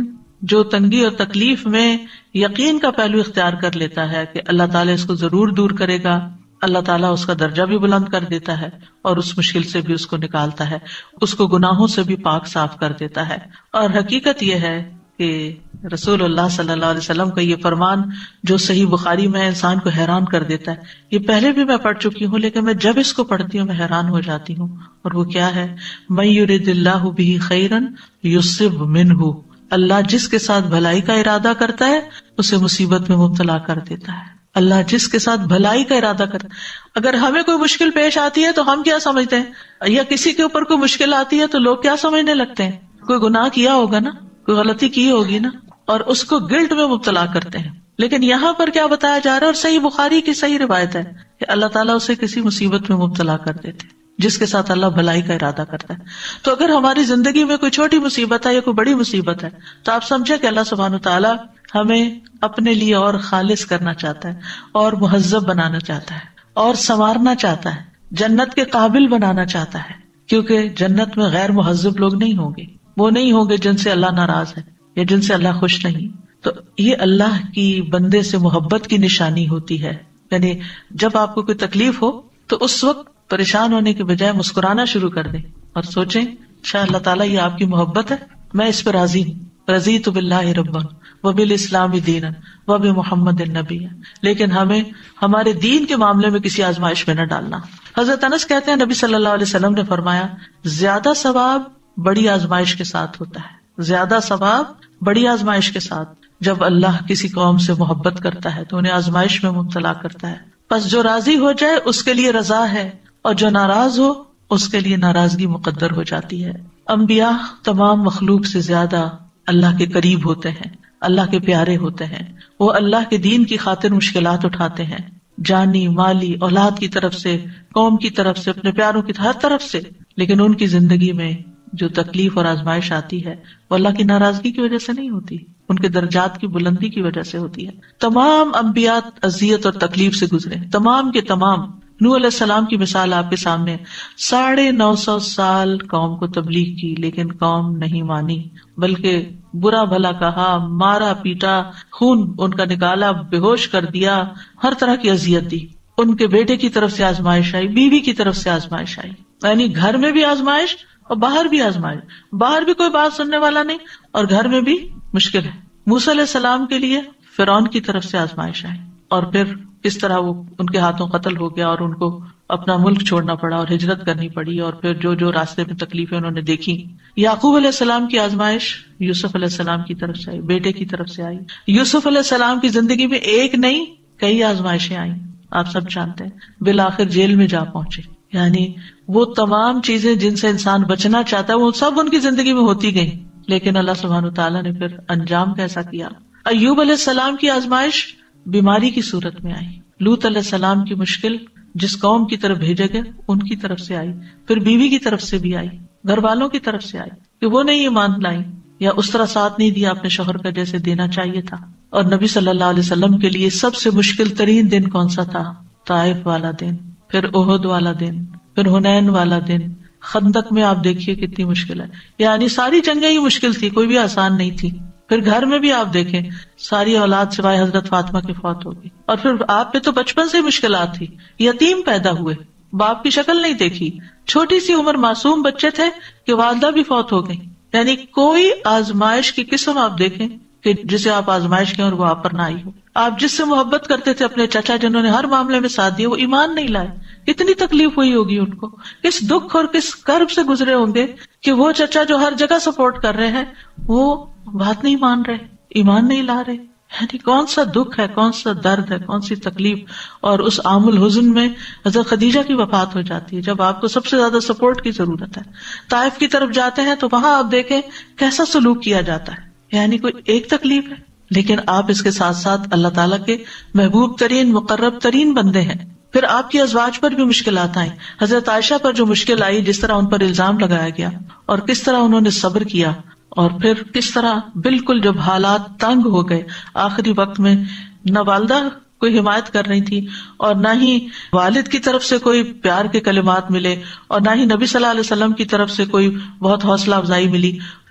جو تنگی اور تکلیف میں یقین کا پہلو اختیار کر لیتا ہے کہ اللہ تعالیٰ اس کو ضرور دور کرے گا، اللہ تعالیٰ اس کا درجہ بھی بلند کر دیتا ہے اور اس مشکل سے بھی اس کو نکالتا ہے، اس کو گناہوں سے بھی پاک صاف کر دیتا ہے۔ اور حقیقت یہ ہے کہ رسول اللہ صلی اللہ علیہ وسلم کا یہ فرمان جو صحیح بخاری میں انسان کو حیران کر دیتا ہے، یہ پہلے بھی میں پڑھ چکی ہوں لیکن میں جب اس کو پڑھتی ہوں میں حیران ہو جاتی ہوں، اور وہ کیا ہے؟ من یرد اللہ بہ خیرا یصب منہ، اللہ جس کے ساتھ بھلائی کا ارادہ کرتا ہے اسے مصیبت میں مبتلا کر دیتا ہے۔ اللہ جس کے ساتھ بھلائی کا ارادہ کرتا ہے، اگر ہمیں کوئی مشکل پیش آتی ہے تو ہم کیا سمجھتے ہیں، یا کسی کے اوپر کوئی مشکل آتی ہے تو لوگ کیا سمجھنے لگتے ہیں؟ کوئی گناہ کیا ہوگا نا، کوئی غلطی کی ہوگی نا، اور اس کو گلٹ میں مبتلا کرتے ہیں۔ لیکن یہاں پر کیا بتایا جا رہا ہے، اور صحیح بخاری کی صحیح روایت ہے کہ اللہ تعالیٰ اسے کسی مصیبت میں مبتلا کر دیتے ہیں جس کے ساتھ اللہ بھلائی کا ارادہ کرتا ہے۔ تو اگر ہماری زندگی میں کوئی چھوٹی مصیبت ہے یا کوئی بڑی مصیبت ہے تو آپ سمجھے کہ اللہ سبحانہ تعالیٰ ہمیں اپنے لیے اور خالص کرنا چاہتا ہے، اور مہذب بنانا چاہتا ہے، اور سنوارنا چاہتا ہے، جنت کے قابل بنانا چاہتا ہے، کیونکہ جنت میں غیر مہذب لوگ نہیں ہوں گے، وہ نہیں ہوں گے جن سے اللہ ناراض ہے یا جن سے اللہ خوش نہیں۔ تو یہ اللہ کی بندے سے محبت کی نشانی ہوتی ہے، یعنی جب آپ کو کوئی تکلیف ہو تو اس وقت پریشان ہونے کے بجائے مسکرانا شروع کر دیں اور سوچیں شاید اللہ تعالیٰ یہ آپ کی محبت ہے، میں اس پہ راضی ہوں، رضیت باللہ ربا وبالاسلام دینا وبمحمد نبیا۔ لیکن ہمیں ہمارے دین کے معاملے میں کسی آزمائش میں نہ ڈالنا۔ حضرت انس کہتے ہیں نبی صلی اللہ علیہ وسلم نے فرمایا زیادہ ثواب بڑی آزمائش کے ساتھ ہوتا ہے، زیادہ ثواب بڑی آزمائش کے ساتھ۔ جب اللہ کسی قوم سے محبت کرتا ہے تو انہیں آزمائش میں مبتلا کرتا ہے، بس جو راضی ہو جائے اس کے لیے رضا ہے، اور جو ناراض ہو اس کے لیے ناراضگی مقدر ہو جاتی ہے۔ انبیاء تمام مخلوق سے زیادہ اللہ کے قریب ہوتے ہیں، اللہ کے پیارے ہوتے ہیں، وہ اللہ کے دین کی خاطر مشکلات اٹھاتے ہیں، جانی مالی اولاد کی طرف سے، قوم کی طرف سے، اپنے پیاروں کی ہر طرف سے، لیکن ان کی زندگی میں جو تکلیف اور آزمائش آتی ہے وہ اللہ کی ناراضگی کی وجہ سے نہیں ہوتی، ان کے درجات کی بلندی کی وجہ سے ہوتی ہے۔ تمام انبیاء اذیت اور تکلیف سے گزرے، تمام کے تمام۔ نوح علیہ السلام کی مثال آپ کے سامنے، ساڑھے نو سو سال قوم کو تبلیغ کی لیکن قوم نہیں مانی، بلکہ برا بھلا کہا، مارا پیٹا، خون ان کا نکالا، بے ہوش کر دیا، ہر طرح کی اذیت دی۔ ان کے بیٹے کی طرف سے آزمائش آئی، بیوی کی طرف سے آزمائش آئی، یعنی گھر میں بھی آزمائش اور باہر بھی آزمائش، باہر بھی کوئی بات سننے والا نہیں اور گھر میں بھی مشکل ہے۔ موسیٰ علیہ السلام کے لیے فرعون کی طرف سے آزمائش آئی، اور پھر کس طرح وہ ان کے ہاتھوں قتل ہو گیا اور ان کو اپنا ملک چھوڑنا پڑا اور ہجرت کرنی پڑی، اور پھر جو جو راستے میں تکلیفیں انہوں نے دیکھی۔ یعقوب علیہ السلام کی آزمائش یوسف علیہ السلام کی طرف سے آئی، بیٹے کی طرف سے آئی۔ یوسف علیہ السلام کی زندگی میں ایک نہیں کئی آزمائشیں آئیں، آپ سب جانتے ہیں، بالآخر جیل میں جا پہنچے۔ یعنی وہ تمام چیزیں جن سے انسان بچنا چاہتا ہے وہ سب ان کی زندگی میں ہوتی گئیں، لیکن اللہ سبحانہ تعالیٰ نے پھر انجام کیسا کیا۔ ایوب علیہ السلام کی آزمائش بیماری کی صورت میں آئی، لوط علیہ السلام کی مشکل جس قوم کی طرف بھیجے گئے ان کی طرف سے آئی، پھر بیوی کی طرف سے بھی آئی، گھر والوں کی طرف سے آئی کہ وہ نہیں ایمان لائیں یا اس طرح ساتھ نہیں دیا اپنے شوہر کا جیسے دینا چاہیے تھا۔ اور نبی صلی اللہ علیہ وسلم کے لیے سب سے مشکل ترین دن کون سا تھا؟ طائف والا دن، پھر احد والا دن، پھر حنین والا دن، خندق میں آپ دیکھیے کتنی مشکل ہے، یعنی ساری جنگیں ہی مشکل تھی، کوئی بھی آسان نہیں تھی۔ پھر گھر میں بھی آپ دیکھیں ساری اولاد سوائے حضرت فاطمہ کی فوت ہوگی، اور پھر آپ پہ تو بچپن سے مشکلات تھی، یتیم پیدا ہوئے، باپ کی شکل نہیں دیکھی، چھوٹی سی عمر معصوم بچے تھے کہ والدہ بھی فوت ہو گئی، یعنی کوئی آزمائش کی قسم آپ دیکھیں کہ جسے آپ آزمائش کیں اور وہ آپ پر نہ آئی ہو۔ آپ جس سے محبت کرتے تھے اپنے چچا جنہوں نے ہر معاملے میں ساتھ دیا، وہ ایمان نہیں لائے، اتنی تکلیف ہوئی ہوگی ان کو، کس دکھ اور کس کرب سے گزرے ہوں گے کہ وہ چچا جو ہر جگہ سپورٹ کر رہے ہیں وہ بات نہیں مان رہے، ایمان نہیں لا رہے، یعنی کون سا دکھ ہے، کون سا درد ہے، کون سی تکلیف۔ اور اس عام الحزن میں حضرت خدیجہ کی وفات ہو جاتی ہے جب آپ کو سب سے زیادہ سپورٹ کی ضرورت ہے۔ طائف کی طرف جاتے ہیں تو وہاں آپ دیکھیں کیسا سلوک کیا جاتا ہے، یعنی کوئی ایک تکلیف ہے لیکن آپ اس کے ساتھ ساتھ اللہ تعالیٰ کے محبوب ترین مقرب ترین بندے ہیں۔ پھر آپ کی ازواج پر بھی مشکلات آئیں، حضرت عائشہ پر جو مشکل آئی، جس طرح ان پر الزام لگایا گیا اور کس طرح انہوں نے صبر کیا، اور پھر کس طرح بالکل جب حالات تنگ ہو گئے، آخری وقت میں نہ والدہ کوئی حمایت کر رہی تھی اور نہ ہی والد کی طرف سے کوئی پیار کے کلمات ملے اور نہ ہی نبی صلی اللہ علیہ وسلم کی طرف سے کوئی بہت حوصلہ افزائی ملی،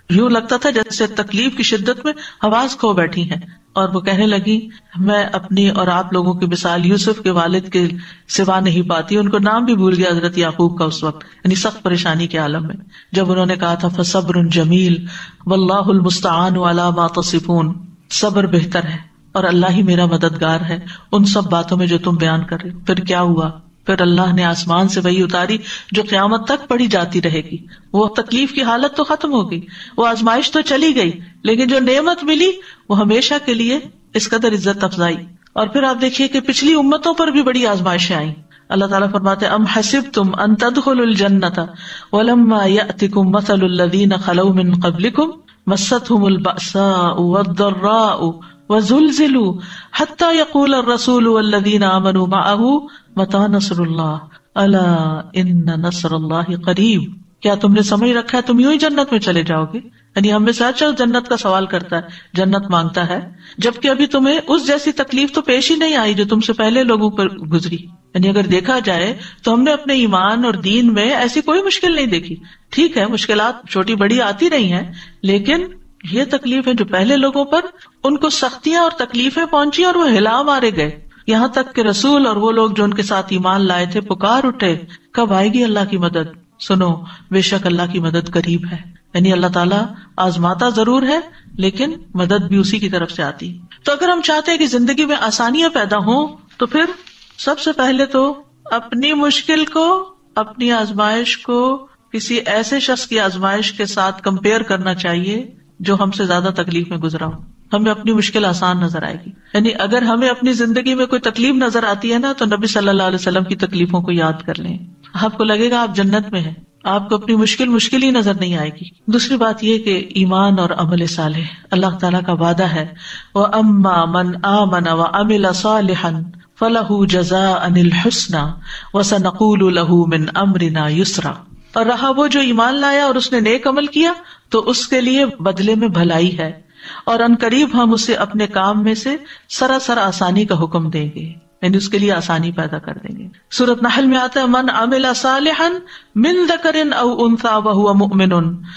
یوں لگتا تھا جیسے تکلیف کی شدت میں حواس کھو بیٹھی ہیں. اور وہ کہنے لگی میں اپنی اور آپ لوگوں کی مثال یوسف کے والد کے سوا نہیں پاتی. ان کو نام بھی بھول گیا حضرت یعقوب کا اس وقت، یعنی سخت پریشانی کے عالم میں، جب انہوں نے کہا تھا فصبر جمیل واللہ المستعان علی ما تصفون، صبر بہتر ہے اور اللہ ہی میرا مددگار ہے ان سب باتوں میں جو تم بیان کر رہے ہو. پھر کیا ہوا؟ پھر اللہ نے آسمان سے وہی اتاری جو قیامت تک پڑھی جاتی رہے گی. وہ تکلیف کی حالت تو ختم ہو گئی، وہ آزمائش تو چلی گئی، لیکن جو نعمت ملی وہ ہمیشہ کے لیے اس قدر عزت افزائی. اور پھر آپ دیکھیے کہ پچھلی امتوں پر بھی بڑی آزمائشیں آئیں. اللہ تعالیٰ فرماتے ام حسبتم ان تدخلوا الجنۃ ولما یأتکم مثل الذین خلوا من قبلکم مستهم البأساء والضراء وزلزلوا حتى يقول الرسول والذین آمنوا معه متى نصر اللہ الا ان نصر اللہ قریب. کیا تم نے سمجھ رکھا ہے تم یوں ہی جنت میں چلے جاؤ گے؟ یعنی ہم میں سے ہر شخص جنت کا سوال کرتا ہے، جنت مانگتا ہے، جبکہ ابھی تمہیں اس جیسی تکلیف تو پیش ہی نہیں آئی جو تم سے پہلے لوگوں پر گزری. یعنی اگر دیکھا جائے تو ہم نے اپنے ایمان اور دین میں ایسی کوئی مشکل نہیں دیکھی. ٹھیک ہے مشکلات چھوٹی بڑی آتی رہی ہیں، لیکن یہ تکلیف ہے جو پہلے لوگوں پر ان کو سختیاں اور تکلیفیں پہنچی اور وہ ہلا مارے گئے، یہاں تک کہ رسول اور وہ لوگ جو ان کے ساتھ ایمان لائے تھے پکار اٹھے کب آئے گی اللہ کی مدد. سنو بے شک اللہ کی مدد قریب ہے. یعنی اللہ تعالیٰ آزماتا ضرور ہے لیکن مدد بھی اسی کی طرف سے آتی. تو اگر ہم چاہتے ہیں کہ زندگی میں آسانیاں پیدا ہوں تو پھر سب سے پہلے تو اپنی مشکل کو، اپنی آزمائش کو کسی ایسے شخص کی آزمائش کے ساتھ کمپیئر کرنا چاہیے جو ہم سے زیادہ تکلیف میں گزرا ہو. ہمیں اپنی مشکل آسان نظر آئے گی. یعنی اگر ہمیں اپنی زندگی میں کوئی تکلیف نظر آتی ہے نا تو نبی صلی اللہ علیہ وسلم کی تکلیفوں کو یاد کر لیں. آپ کو لگے گا آپ جنت میں ہیں، آپ کو اپنی مشکل مشکل ہی نظر نہیں آئے گی. دوسری بات یہ کہ ایمان اور عمل صالح، اللہ تعالیٰ کا وعدہ ہے وَأَمَّا مَنْ آمَنَ وَعَمِلَ صَالِحًا فَلَهُ جَزَاءً الْحُسْنَى وَسَنَقُولُ لَهُ مِنْ أَمْرِنَا يُسْرًا. اور رہا وہ جو ایمان لایا اور اس نے نیک عمل کیا تو اس کے لیے بدلے میں بھلائی ہے، اور ان قریب ہم اسے اپنے کام میں سے سراسر آسانی کا حکم دیں گے، یعنی اس کے لیے آسانی پیدا کر دیں گے. سورۃ نحل میں آتا ہے من عمل صالحا من ذکر او انثى وهو مؤمن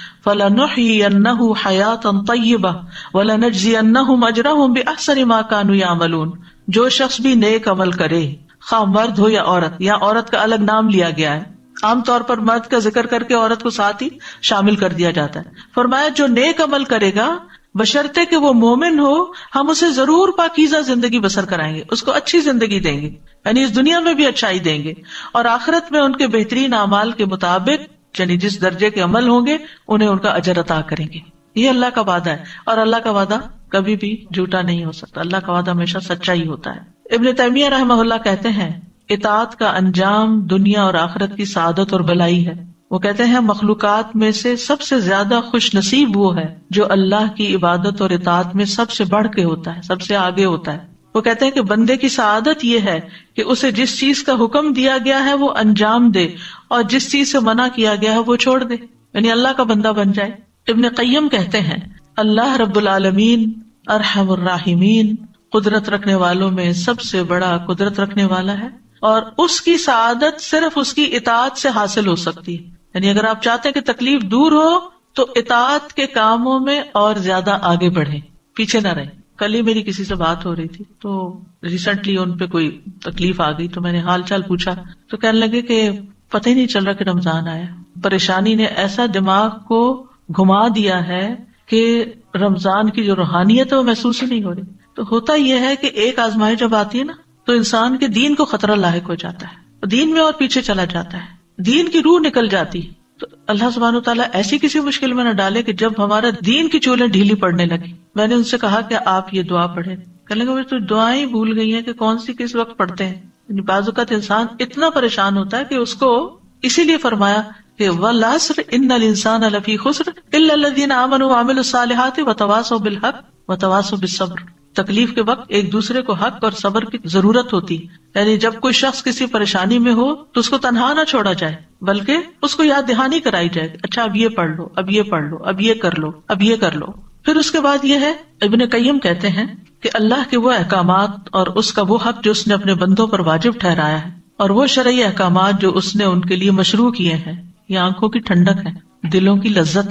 فلنحيينه حیاتا طیبہ ولنجزینہم اجرہم باحسن ما كانوا يعملون. جو شخص بھی نیک عمل کرے، خواہ مرد ہو یا عورت، یا عورت کا الگ نام لیا گیا ہے، عام طور پر مرد کا ذکر کر کے عورت کو ساتھ ہی شامل کر دیا جاتا ہے. فرمایا جو نیک عمل کرے گا بشرطے کہ وہ مومن ہو، ہم اسے ضرور پاکیزہ زندگی بسر کرائیں گے، اس کو اچھی زندگی دیں گے، یعنی اس دنیا میں بھی اچھائی دیں گے، اور آخرت میں ان کے بہترین اعمال کے مطابق یعنی جس درجے کے عمل ہوں گے انہیں ان کا اجر عطا کریں گے. یہ اللہ کا وعدہ ہے، اور اللہ کا وعدہ کبھی بھی جھوٹا نہیں ہو سکتا. اللہ کا وعدہ ہمیشہ سچا ہی ہوتا ہے. ابن تیمیہ رحمہ اللہ کہتے ہیں اطاعت کا انجام دنیا اور آخرت کی سعادت اور بھلائی ہے. وہ کہتے ہیں مخلوقات میں سے سب سے زیادہ خوش نصیب وہ ہے جو اللہ کی عبادت اور اطاعت میں سب سے بڑھ کے ہوتا ہے، سب سے آگے ہوتا ہے. وہ کہتے ہیں کہ بندے کی سعادت یہ ہے کہ اسے جس چیز کا حکم دیا گیا ہے وہ انجام دے، اور جس چیز سے منع کیا گیا ہے وہ چھوڑ دے، یعنی اللہ کا بندہ بن جائے. ابن قیم کہتے ہیں اللہ رب العالمین ارحم الراحمین، قدرت رکھنے والوں میں سب سے بڑا قدرت رکھنے والا ہے، اور اس کی سعادت صرف اس کی اطاعت سے حاصل ہو سکتی ہے. یعنی اگر آپ چاہتے ہیں کہ تکلیف دور ہو تو اطاعت کے کاموں میں اور زیادہ آگے بڑھیں، پیچھے نہ رہیں. کل ہی میری کسی سے بات ہو رہی تھی تو ریسنٹلی ان پہ کوئی تکلیف آ گئی، تو میں نے حال چال پوچھا تو کہنے لگے کہ پتہ ہی نہیں چل رہا کہ رمضان آیا. پریشانی نے ایسا دماغ کو گھما دیا ہے کہ رمضان کی جو روحانیت ہے وہ محسوس ہی نہیں ہو رہی. تو ہوتا یہ ہے کہ ایک آزمائش جب آتی ہے نا تو انسان کے دین کو خطرہ لاحق ہو جاتا ہے، دین میں اور پیچھے چلا جاتا ہے، دین کی روح نکل جاتی. تو اللہ سبحانہ وتعالیٰ ایسی کسی مشکل میں نہ ڈالے کہ جب ہمارا دین کی چولیں ڈھیلی پڑنے لگی. میں نے ان سے کہا کہ آپ یہ دعا پڑھیں. کہنے لگے تو دعائیں بھول گئی ہیں کہ کون سی کس وقت پڑھتے ہیں. یعنی بعض اوقات انسان اتنا پریشان ہوتا ہے کہ اس کو اسی لیے فرمایا کہ والعصر ان الانسان لفی خسر الا الذین آمنوا وعملوا الصالحات وتواصوا بالحق وتواصوا بالصبر. تکلیف کے وقت ایک دوسرے کو حق اور صبر کی ضرورت ہوتی. یعنی جب کوئی شخص کسی پریشانی میں ہو تو اس کو تنہا نہ چھوڑا جائے بلکہ اس کو یاد دہانی کرائی جائے، اچھا اب یہ پڑھ لو، اب یہ پڑھ لو، اب یہ کر لو، اب یہ کر لو. پھر اس کے بعد یہ ہے ابن قیم کہتے ہیں کہ اللہ کے وہ احکامات اور اس کا وہ حق جو اس نے اپنے بندوں پر واجب ٹھہرایا ہے، اور وہ شرعی احکامات جو اس نے ان کے لیے مشروع کیے ہیں، یہ آنکھوں کی ٹھنڈک ہے، دلوں کی لذت ہے،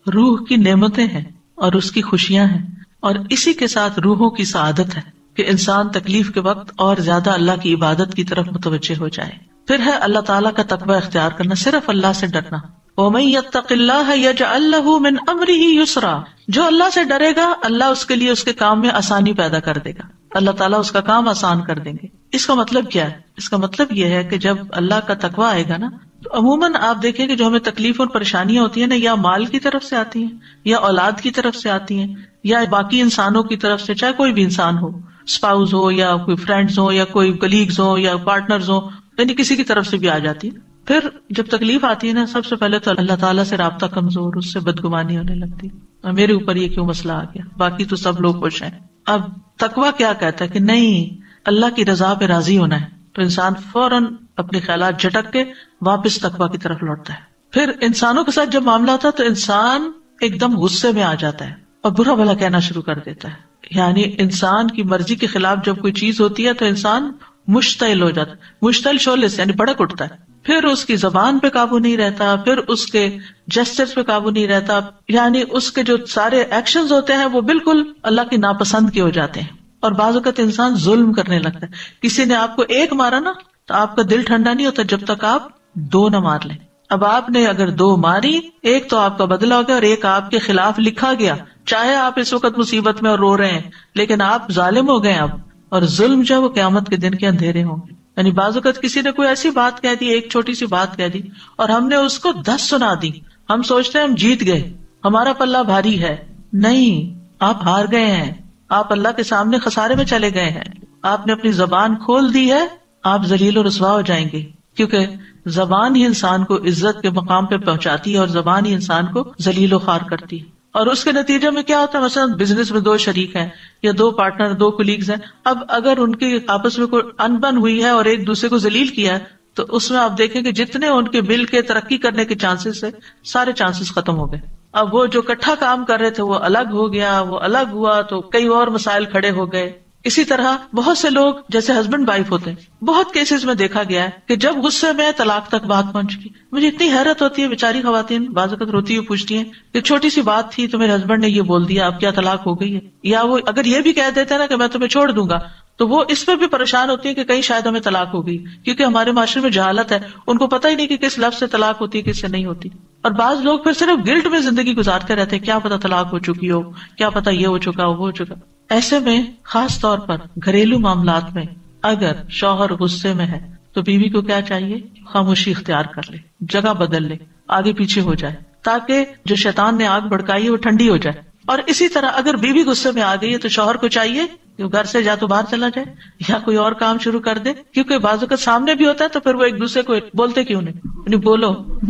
روح کی نعمتیں ہیں اور اس کی خوشیاں ہیں، اور اسی کے ساتھ روحوں کی سعادت ہے کہ انسان تکلیف کے وقت اور زیادہ اللہ کی عبادت کی طرف متوجہ ہو جائے۔ پھر ہے اللہ تعالیٰ کا تقوی اختیار کرنا، صرف اللہ سے ڈرنا۔ وَمَن يَتَّقِ اللَّهَ يَجْعَل لَّهُ مِنْ أَمْرِهِ يُسْرًا، جو اللہ سے ڈرے گا اللہ اس کے لیے اس کے کام میں آسانی پیدا کر دے گا، اللہ تعالیٰ اس کا کام آسان کر دیں گے۔ اس کا مطلب کیا ہے؟ اس کا مطلب یہ ہے کہ جب اللہ کا تقوی آئے گا نا، تو عموماً آپ دیکھیں کہ جو ہمیں تکلیف اور پریشانیاں ہوتی ہیں نا، یا مال کی طرف سے آتی ہیں، یا اولاد کی طرف سے آتی ہیں، یا باقی انسانوں کی طرف سے، چاہے کوئی بھی انسان ہو، اسپاؤز ہو یا کوئی فرینڈز ہو یا کوئی کلیگز ہو یا پارٹنرز ہو، یعنی کسی کی طرف سے بھی آ جاتی ہے۔ پھر جب تکلیف آتی ہے نا، سب سے پہلے تو اللہ تعالیٰ سے رابطہ کمزور، اس سے بدگمانی ہونے لگتی ہے، میرے اوپر یہ کیوں مسئلہ آ گیا، باقی تو سب لوگ خوش ہیں۔ اب تقویٰ کیا کہتا ہے کہ نہیں، اللہ کی رضا پہ راضی ہونا ہے، تو انسان فوراً اپنے خیالات جھٹک کے واپس تقویٰ کی طرف لوٹتا ہے۔ پھر انسانوں کے ساتھ جب معاملہ ہوتا ہے تو انسان ایک دم غصے میں آ جاتا ہے اور برا بھلا کہنا شروع کر دیتا ہے، یعنی انسان کی مرضی کے خلاف جب کوئی چیز ہوتی ہے تو انسان مشتعل ہو جاتا ہے، مشتعل شعلے سے یعنی بھڑک اٹھتا ہے، پھر اس کی زبان پہ قابو نہیں رہتا، پھر اس کے جسچرز پہ قابو نہیں رہتا، یعنی اس کے جو سارے ایکشنز ہوتے ہیں وہ بالکل اللہ کی ناپسند کے ہو جاتے ہیں۔ اور بعض اوقات انسان ظلم کرنے لگتا ہے، کسی نے آپ کو ایک مارا نا تو آپ کا دل ٹھنڈا نہیں ہوتا جب تک آپ دو نہ مار لیں۔ اب آپ نے اگر دو ماری، ایک تو آپ کا بدلہ ہو گیا اور ایک آپ کے خلاف لکھا گیا، چاہے آپ اس وقت مصیبت میں اور رو رہے ہیں لیکن آپ ظالم ہو گئے اب، اور ظلم جو وہ قیامت کے دن کے اندھیرے ہوں گے۔ یعنی بعض اوقات کسی نے کوئی ایسی بات کہہ دی، ایک چھوٹی سی بات کہہ دی اور ہم نے اس کو دس سنا دی، ہم سوچتے ہیں ہم جیت گئے، ہمارا پلہ بھاری ہے۔ نہیں، آپ ہار گئے ہیں، آپ اللہ کے سامنے خسارے میں چلے گئے ہیں، آپ نے اپنی زبان کھول دی ہے، آپ ذلیل و رسوا ہو جائیں گے، کیونکہ زبان ہی انسان کو عزت کے مقام پہ پہنچاتی ہے اور زبان ہی انسان کو ذلیل و خوار کرتی ہے۔ اور اس کے نتیجے میں کیا ہوتا ہے، مثلا بزنس میں دو شریک ہیں یا دو پارٹنر، دو کولیگز ہیں، اب اگر ان کی آپس میں کوئی انبن ہوئی ہے اور ایک دوسرے کو ذلیل کیا ہے تو اس میں آپ دیکھیں کہ جتنے ان کے مل کے ترقی کرنے کے چانسز ہے، سارے چانسز ختم ہو گئے۔ اب وہ جو اکٹھا کام کر رہے تھے وہ الگ ہو گیا، وہ الگ ہوا تو کئی اور مسائل کھڑے ہو گئے۔ اسی طرح بہت سے لوگ جیسے ہسبینڈ وائف ہوتے ہیں، بہت کیسز میں دیکھا گیا ہے کہ جب غصے میں طلاق تک بات پہنچ گئی۔ مجھے اتنی حیرت ہوتی ہے، بیچاری خواتین بعض اوقات روتی ہوئی پوچھتی ہیں کہ چھوٹی سی بات تھی تو میرے ہسبینڈ نے یہ بول دیا، اب کیا طلاق ہو گئی ہے؟ یا وہ اگر یہ بھی کہہ دیتے نا کہ میں تمہیں چھوڑ دوں گا تو وہ اس پہ بھی پریشان ہوتی ہے کہ کہیں شاید ہمیں طلاق ہو گئی، کیونکہ ہمارے معاشرے میں جہالت ہے، ان کو پتہ ہی نہیں کہ کس لفظ سے طلاق ہوتی ہے کس سے نہیں ہوتی۔ اور بعض لوگ پھر صرف گلٹ میں زندگی گزارتے رہتے ہیں، کیا پتا طلاق ہو چکی ہو، کیا پتا یہ ہو چکا ہو وہ ہو چکا۔ ایسے میں خاص طور پر گھریلو معاملات میں اگر شوہر غصے میں ہے تو بیوی کو کیا چاہیے، خاموشی اختیار کر لے، جگہ بدل لے، آگے پیچھے ہو جائے، تاکہ جو شیطان نے آگ بھڑکائی ہے وہ ٹھنڈی ہو جائے۔ اور اسی طرح اگر بیوی غصے میں آ گئی ہے تو شوہر کو چاہیے کہ گھر سے یا تو باہر چلا جائے یا کوئی اور کام شروع کر دے، کیونکہ بعض اوقات سامنے بھی ہوتا ہے تو پھر وہ ایک دوسرے کو بولتے کیوں نہیں، یعنی بولو،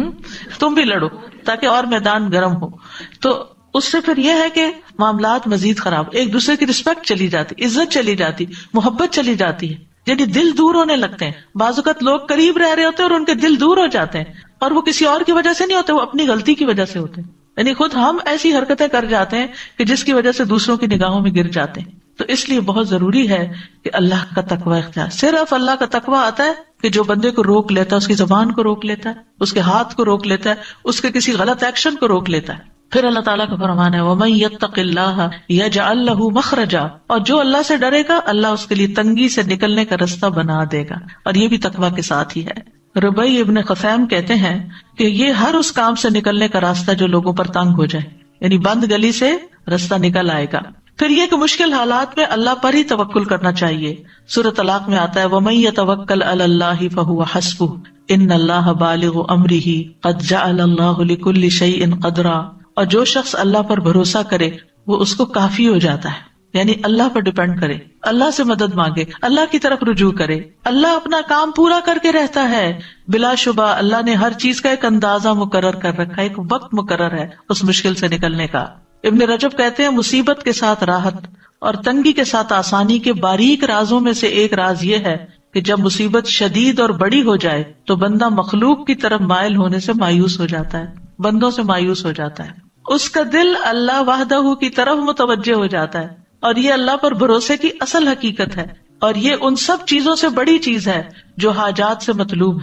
تم بھی لڑو تاکہ اور میدان گرم ہو۔ تو اس سے پھر یہ ہے کہ معاملات مزید خراب، ایک دوسرے کی رسپیکٹ چلی جاتی، عزت چلی جاتی، محبت چلی جاتی ہے، یعنی دل دور ہونے لگتے ہیں۔ بعض اوقات لوگ قریب رہ رہے ہوتے ہیں اور ان کے دل دور ہو جاتے ہیں، اور وہ کسی اور کی وجہ سے نہیں ہوتے، وہ اپنی غلطی کی وجہ سے ہوتے ہیں، یعنی خود ہم ایسی حرکتیں کر جاتے ہیں کہ جس کی وجہ سے دوسروں کی نگاہوں میں گر جاتے ہیں۔ تو اس لیے بہت ضروری ہے کہ اللہ کا تقوی اختیار، صرف اللہ کا تقوی آتا ہے کہ جو بندے کو روک لیتا ہے، اس کی زبان کو روک لیتا ہے، اس کے ہاتھ کو روک لیتا ہے، اس کے کسی غلط ایکشن کو روک لیتا ہے۔ پھر اللہ تعالیٰ کا فرمان ہے وَمَن يَتَّقِ اللَّهَ يَجْعَل لَّهُ مَخْرَجًا، اور جو اللہ سے ڈرے گا اللہ اس کے لیے تنگی سے نکلنے کا رستہ بنا دے گا، اور یہ بھی تقویٰ کے ساتھ ہی ہے۔ ربیع ابن خثیم کہتے ہیں کہ یہ ہر اس کام سے نکلنے کا راستہ جو لوگوں پر تنگ ہو جائے، یعنی بند گلی سے راستہ نکل آئے گا۔ پھر یہ کہ مشکل حالات میں اللہ پر ہی توکل کرنا چاہیے۔ سورۃ طلاق میں آتا ہے وَمَن يَتَوَكَّلْ عَلَى اللَّهِ فَهُوَ حَسْبُهُ إِنَّ اللَّهَ بَالِغُ أَمْرِهِ قَدْ جَعَلَ اللَّهُ لِكُلِّ شَيْءٍ قَدْرًا، اور جو شخص اللہ پر بھروسہ کرے وہ اس کو کافی ہو جاتا ہے، یعنی اللہ پر ڈپینڈ کرے، اللہ سے مدد مانگے، اللہ کی طرف رجوع کرے، اللہ اپنا کام پورا کر کے رہتا ہے۔ بلا شبہ اللہ نے ہر چیز کا ایک اندازہ مقرر کر رکھا ہے، ایک وقت مقرر ہے اس مشکل سے نکلنے کا۔ ابن رجب کہتے ہیں مصیبت کے ساتھ راحت اور تنگی کے ساتھ آسانی کے باریک رازوں میں سے ایک راز یہ ہے کہ جب مصیبت شدید اور بڑی ہو جائے تو بندہ مخلوق کی طرف مائل ہونے سے مایوس ہو جاتا ہے، بندوں سے مایوس ہو جاتا ہے، اس کا دل اللہ وحدہ کی طرف متوجہ ہو جاتا ہے، اور یہ اللہ پر بھروسے کی اصل حقیقت ہے، اور یہ ان سب چیزوں سے بڑی چیز ہے جو حاجات سے مطلوب ہے،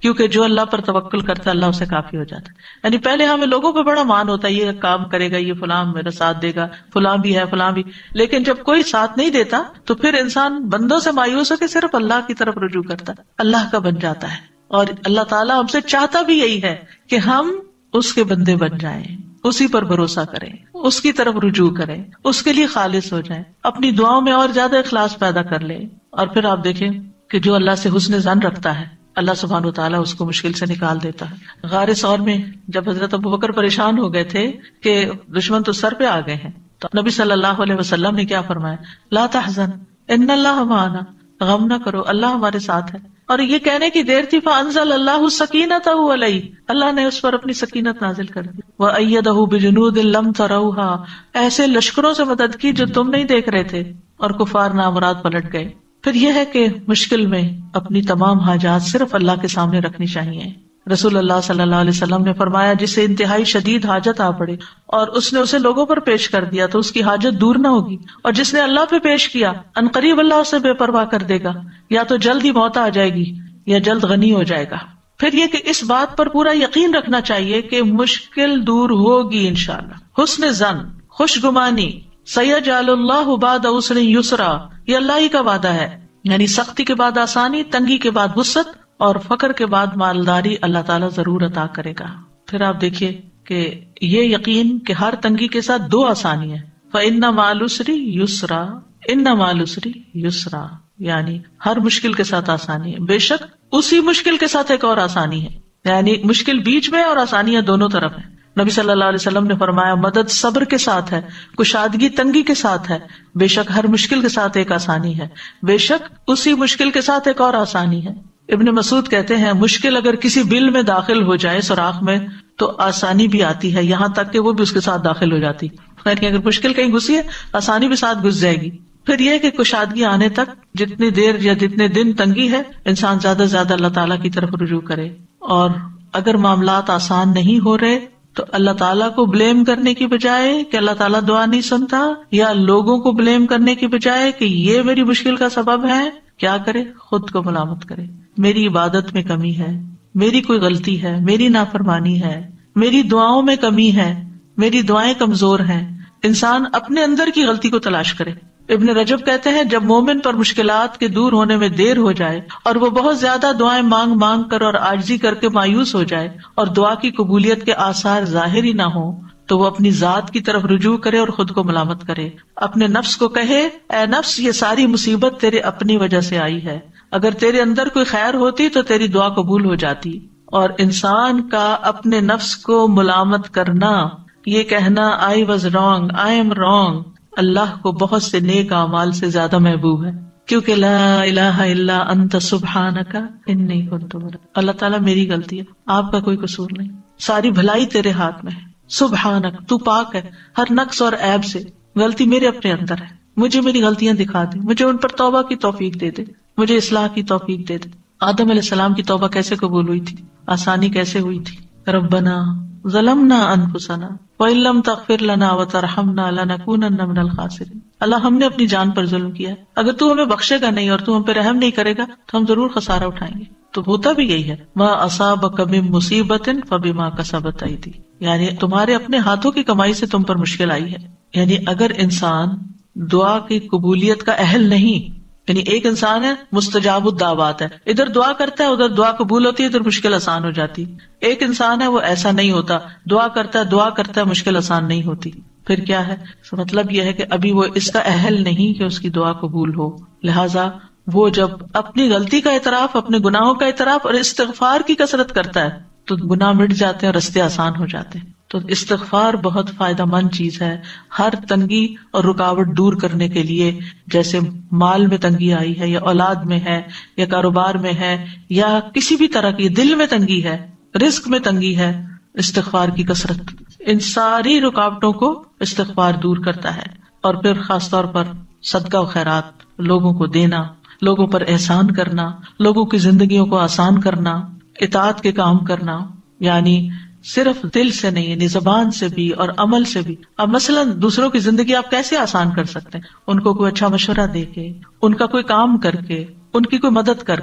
کیونکہ جو اللہ پر توکل کرتا ہے اللہ اسے کافی ہو جاتا ہے. یعنی پہلے ہمیں لوگوں پہ بڑا مان ہوتا ہے، یہ کام کرے گا، یہ فلاں میرا ساتھ دے گا، فلاں بھی ہے فلاں بھی، لیکن جب کوئی ساتھ نہیں دیتا تو پھر انسان بندوں سے مایوس ہو کے صرف اللہ کی طرف رجوع کرتا ہے، اللہ کا بن جاتا ہے. اور اللہ تعالیٰ ہم سے چاہتا بھی یہی ہے کہ ہم اس کے بندے بن جائیں، اسی پر بھروسہ کریں، اس کی طرف رجوع کریں، اس کے لیے خالص ہو جائیں، اپنی دعاؤں میں اور زیادہ اخلاص پیدا کر لیں. اور پھر آپ دیکھیں کہ جو اللہ سے حسن ظن رکھتا ہے اللہ سبحانہ وتعالیٰ اس کو مشکل سے نکال دیتا ہے. غار ثور میں جب حضرت ابوبکر پریشان ہو گئے تھے کہ دشمن تو سر پہ آ گئے ہیں، تو نبی صلی اللہ علیہ وسلم نے کیا فرمایا؟ لا تحزن ان اللہ معنا، غم نہ کرو اللہ ہمارے ساتھ ہے. اور یہ کہنے کی دیر تھی فانزل اللہ سکینتہ علیہ، اللہ نے اس پر اپنی سکینت نازل کر دی. وأیدہ بجنود لم تروہا، ایسے لشکروں سے مدد کی جو تم نہیں دیکھ رہے تھے، اور کفار نامراد پلٹ گئے. پھر یہ ہے کہ مشکل میں اپنی تمام حاجات صرف اللہ کے سامنے رکھنی چاہیے. رسول اللہ صلی اللہ علیہ وسلم نے فرمایا جسے انتہائی شدید حاجت آ پڑے اور اس نے اسے لوگوں پر پیش کر دیا تو اس کی حاجت دور نہ ہوگی، اور جس نے اللہ پہ پیش کیا عنقریب اللہ اسے بے پرواہ کر دے گا، یا تو جلد ہی موت آ جائے گی یا جلد غنی ہو جائے گا. پھر یہ کہ اس بات پر پورا یقین رکھنا چاہیے کہ مشکل دور ہوگی انشاءاللہ. حسن ظن، خوش گمانی، سیجعل اللہ بعد عسر یسرا، یہ اللہ ہی کا وعدہ ہے. یعنی سختی کے بعد آسانی، تنگی کے بعد وسعت، اور فقر کے بعد مالداری اللہ تعالیٰ ضرور عطا کرے گا. پھر آپ دیکھیے کہ یہ یقین کہ ہر تنگی کے ساتھ دو آسانی ہے. فَإِنَّ مَعَ الْعُسْرِ يُسْرًا، إِنَّ مَعَ الْعُسْرِ يُسْرًا، یعنی ہر مشکل کے ساتھ آسانی ہے، بے شک اسی مشکل کے ساتھ ایک اور آسانی ہے. یعنی مشکل بیچ میں اور آسانیاں دونوں طرف ہیں. نبی صلی اللہ علیہ وسلم نے فرمایا مدد صبر کے ساتھ ہے، کشادگی تنگی کے ساتھ ہے، بے شک ہر مشکل کے ساتھ ایک آسانی ہے، بے شک اسی مشکل کے ساتھ ایک اور آسانی ہے. ابن مسعود کہتے ہیں مشکل اگر کسی بل میں داخل ہو جائے سوراخ میں تو آسانی بھی آتی ہے، یہاں تک کہ وہ بھی اس کے ساتھ داخل ہو جاتی. یعنی اگر مشکل کہیں گھسی ہے آسانی بھی ساتھ گھس جائے گی. پھر یہ کہ کشادگی آنے تک جتنی دیر یا جتنے دن تنگی ہے انسان زیادہ سے زیادہ اللہ تعالیٰ کی طرف رجوع کرے. اور اگر معاملات آسان نہیں ہو رہے تو اللہ تعالیٰ کو بلیم کرنے کی بجائے کہ اللہ تعالیٰ دعا نہیں سنتا، یا لوگوں کو بلیم کرنے کی بجائے کہ یہ میری مشکل کا سبب ہے، کیا کرے؟ خود کو ملامت کرے. میری عبادت میں کمی ہے، میری کوئی غلطی ہے، میری نافرمانی ہے، میری دعاؤں میں کمی ہے، میری دعائیں کمزور ہیں. انسان اپنے اندر کی غلطی کو تلاش کرے. ابن رجب کہتے ہیں جب مومن پر مشکلات کے دور ہونے میں دیر ہو جائے اور وہ بہت زیادہ دعائیں مانگ مانگ کر اور عاجزی کر کے مایوس ہو جائے اور دعا کی قبولیت کے آثار ظاہر ہی نہ ہوں تو وہ اپنی ذات کی طرف رجوع کرے اور خود کو ملامت کرے. اپنے نفس کو کہے اے نفس یہ ساری مصیبت تیرے اپنی وجہ سے آئی ہے، اگر تیرے اندر کوئی خیر ہوتی تو تیری دعا قبول ہو جاتی. اور انسان کا اپنے نفس کو ملامت کرنا، یہ کہنا I was wrong, I am wrong, اللہ کو بہت سے نیک اعمال سے زیادہ محبوب ہے. کیونکہ لا الہ الا انت سبحانک انی کنت من، اللہ تعالیٰ میری غلطی ہے، آپ کا کوئی قصور نہیں، ساری بھلائی تیرے ہاتھ میں ہے. سبحانک، تو پاک ہے ہر نقص اور عیب سے، غلطی میرے اپنے اندر ہے، مجھے میری غلطیاں دکھا دے، مجھے ان پر توبہ کی توفیق دے دے، مجھے اصلاح کی توفیق دے دے. آدم علیہ السلام کی توبہ کیسے قبول ہوئی تھی، آسانی کیسے ہوئی تھی؟ ربنا ظلمنا انفسنا وان لم تغفر لنا وترحمنا لنکونن من الخاسرین. اللہ ہم نے اپنی جان پر ظلم کیا ہے، اگر تو ہمیں بخشے گا نہیں اور تو ہم پہ رحم نہیں کرے گا تو ہم ضرور خسارہ اٹھائیں گے. تو ہوتا بھی یہی ہے، ما اصابک من مصیبت فبما کسبت ایدی، یعنی تمہارے اپنے ہاتھوں کی کمائی سے تم پر مشکل آئی ہے. یعنی اگر انسان دعا کی قبولیت کا اہل نہیں، یعنی ایک انسان ہے مستجاب الدعوات ہے، ادھر دعا کرتا ہے ادھر دعا قبول ہوتی ہے، ادھر مشکل آسان ہو جاتی. ایک انسان ہے وہ ایسا نہیں ہوتا، دعا کرتا ہے دعا کرتا ہے مشکل آسان نہیں ہوتی. پھر کیا ہے؟ مطلب یہ ہے کہ ابھی وہ اس کا اہل نہیں کہ اس کی دعا قبول ہو. لہٰذا وہ جب اپنی غلطی کا اعتراف، اپنے گناہوں کا اعتراف اور استغفار کی کثرت کرتا ہے تو گناہ مٹ جاتے ہیں، رستے آسان ہو جاتے ہیں. تو استغفار بہت فائدہ مند چیز ہے ہر تنگی اور رکاوٹ دور کرنے کے لیے. جیسے مال میں تنگی آئی ہے یا اولاد میں ہے یا کاروبار میں ہے یا کسی بھی طرح کی دل میں تنگی ہے، رزق میں تنگی ہے، استغفار کی کثرت ان ساری رکاوٹوں کو استغفار دور کرتا ہے. اور پھر خاص طور پر صدقہ و خیرات، لوگوں کو دینا، لوگوں پر احسان کرنا، لوگوں کی زندگیوں کو آسان کرنا، اطاعت کے کام کرنا، یعنی صرف دل سے نہیں، یعنی زبان سے بھی اور عمل سے بھی. اب مثلاً دوسروں کی زندگی آپ کیسے آسان کر سکتے ہیں؟ ان کو کوئی اچھا مشورہ دے کے، ان کا کوئی کام کر کے، ان کی کوئی مدد کر کے.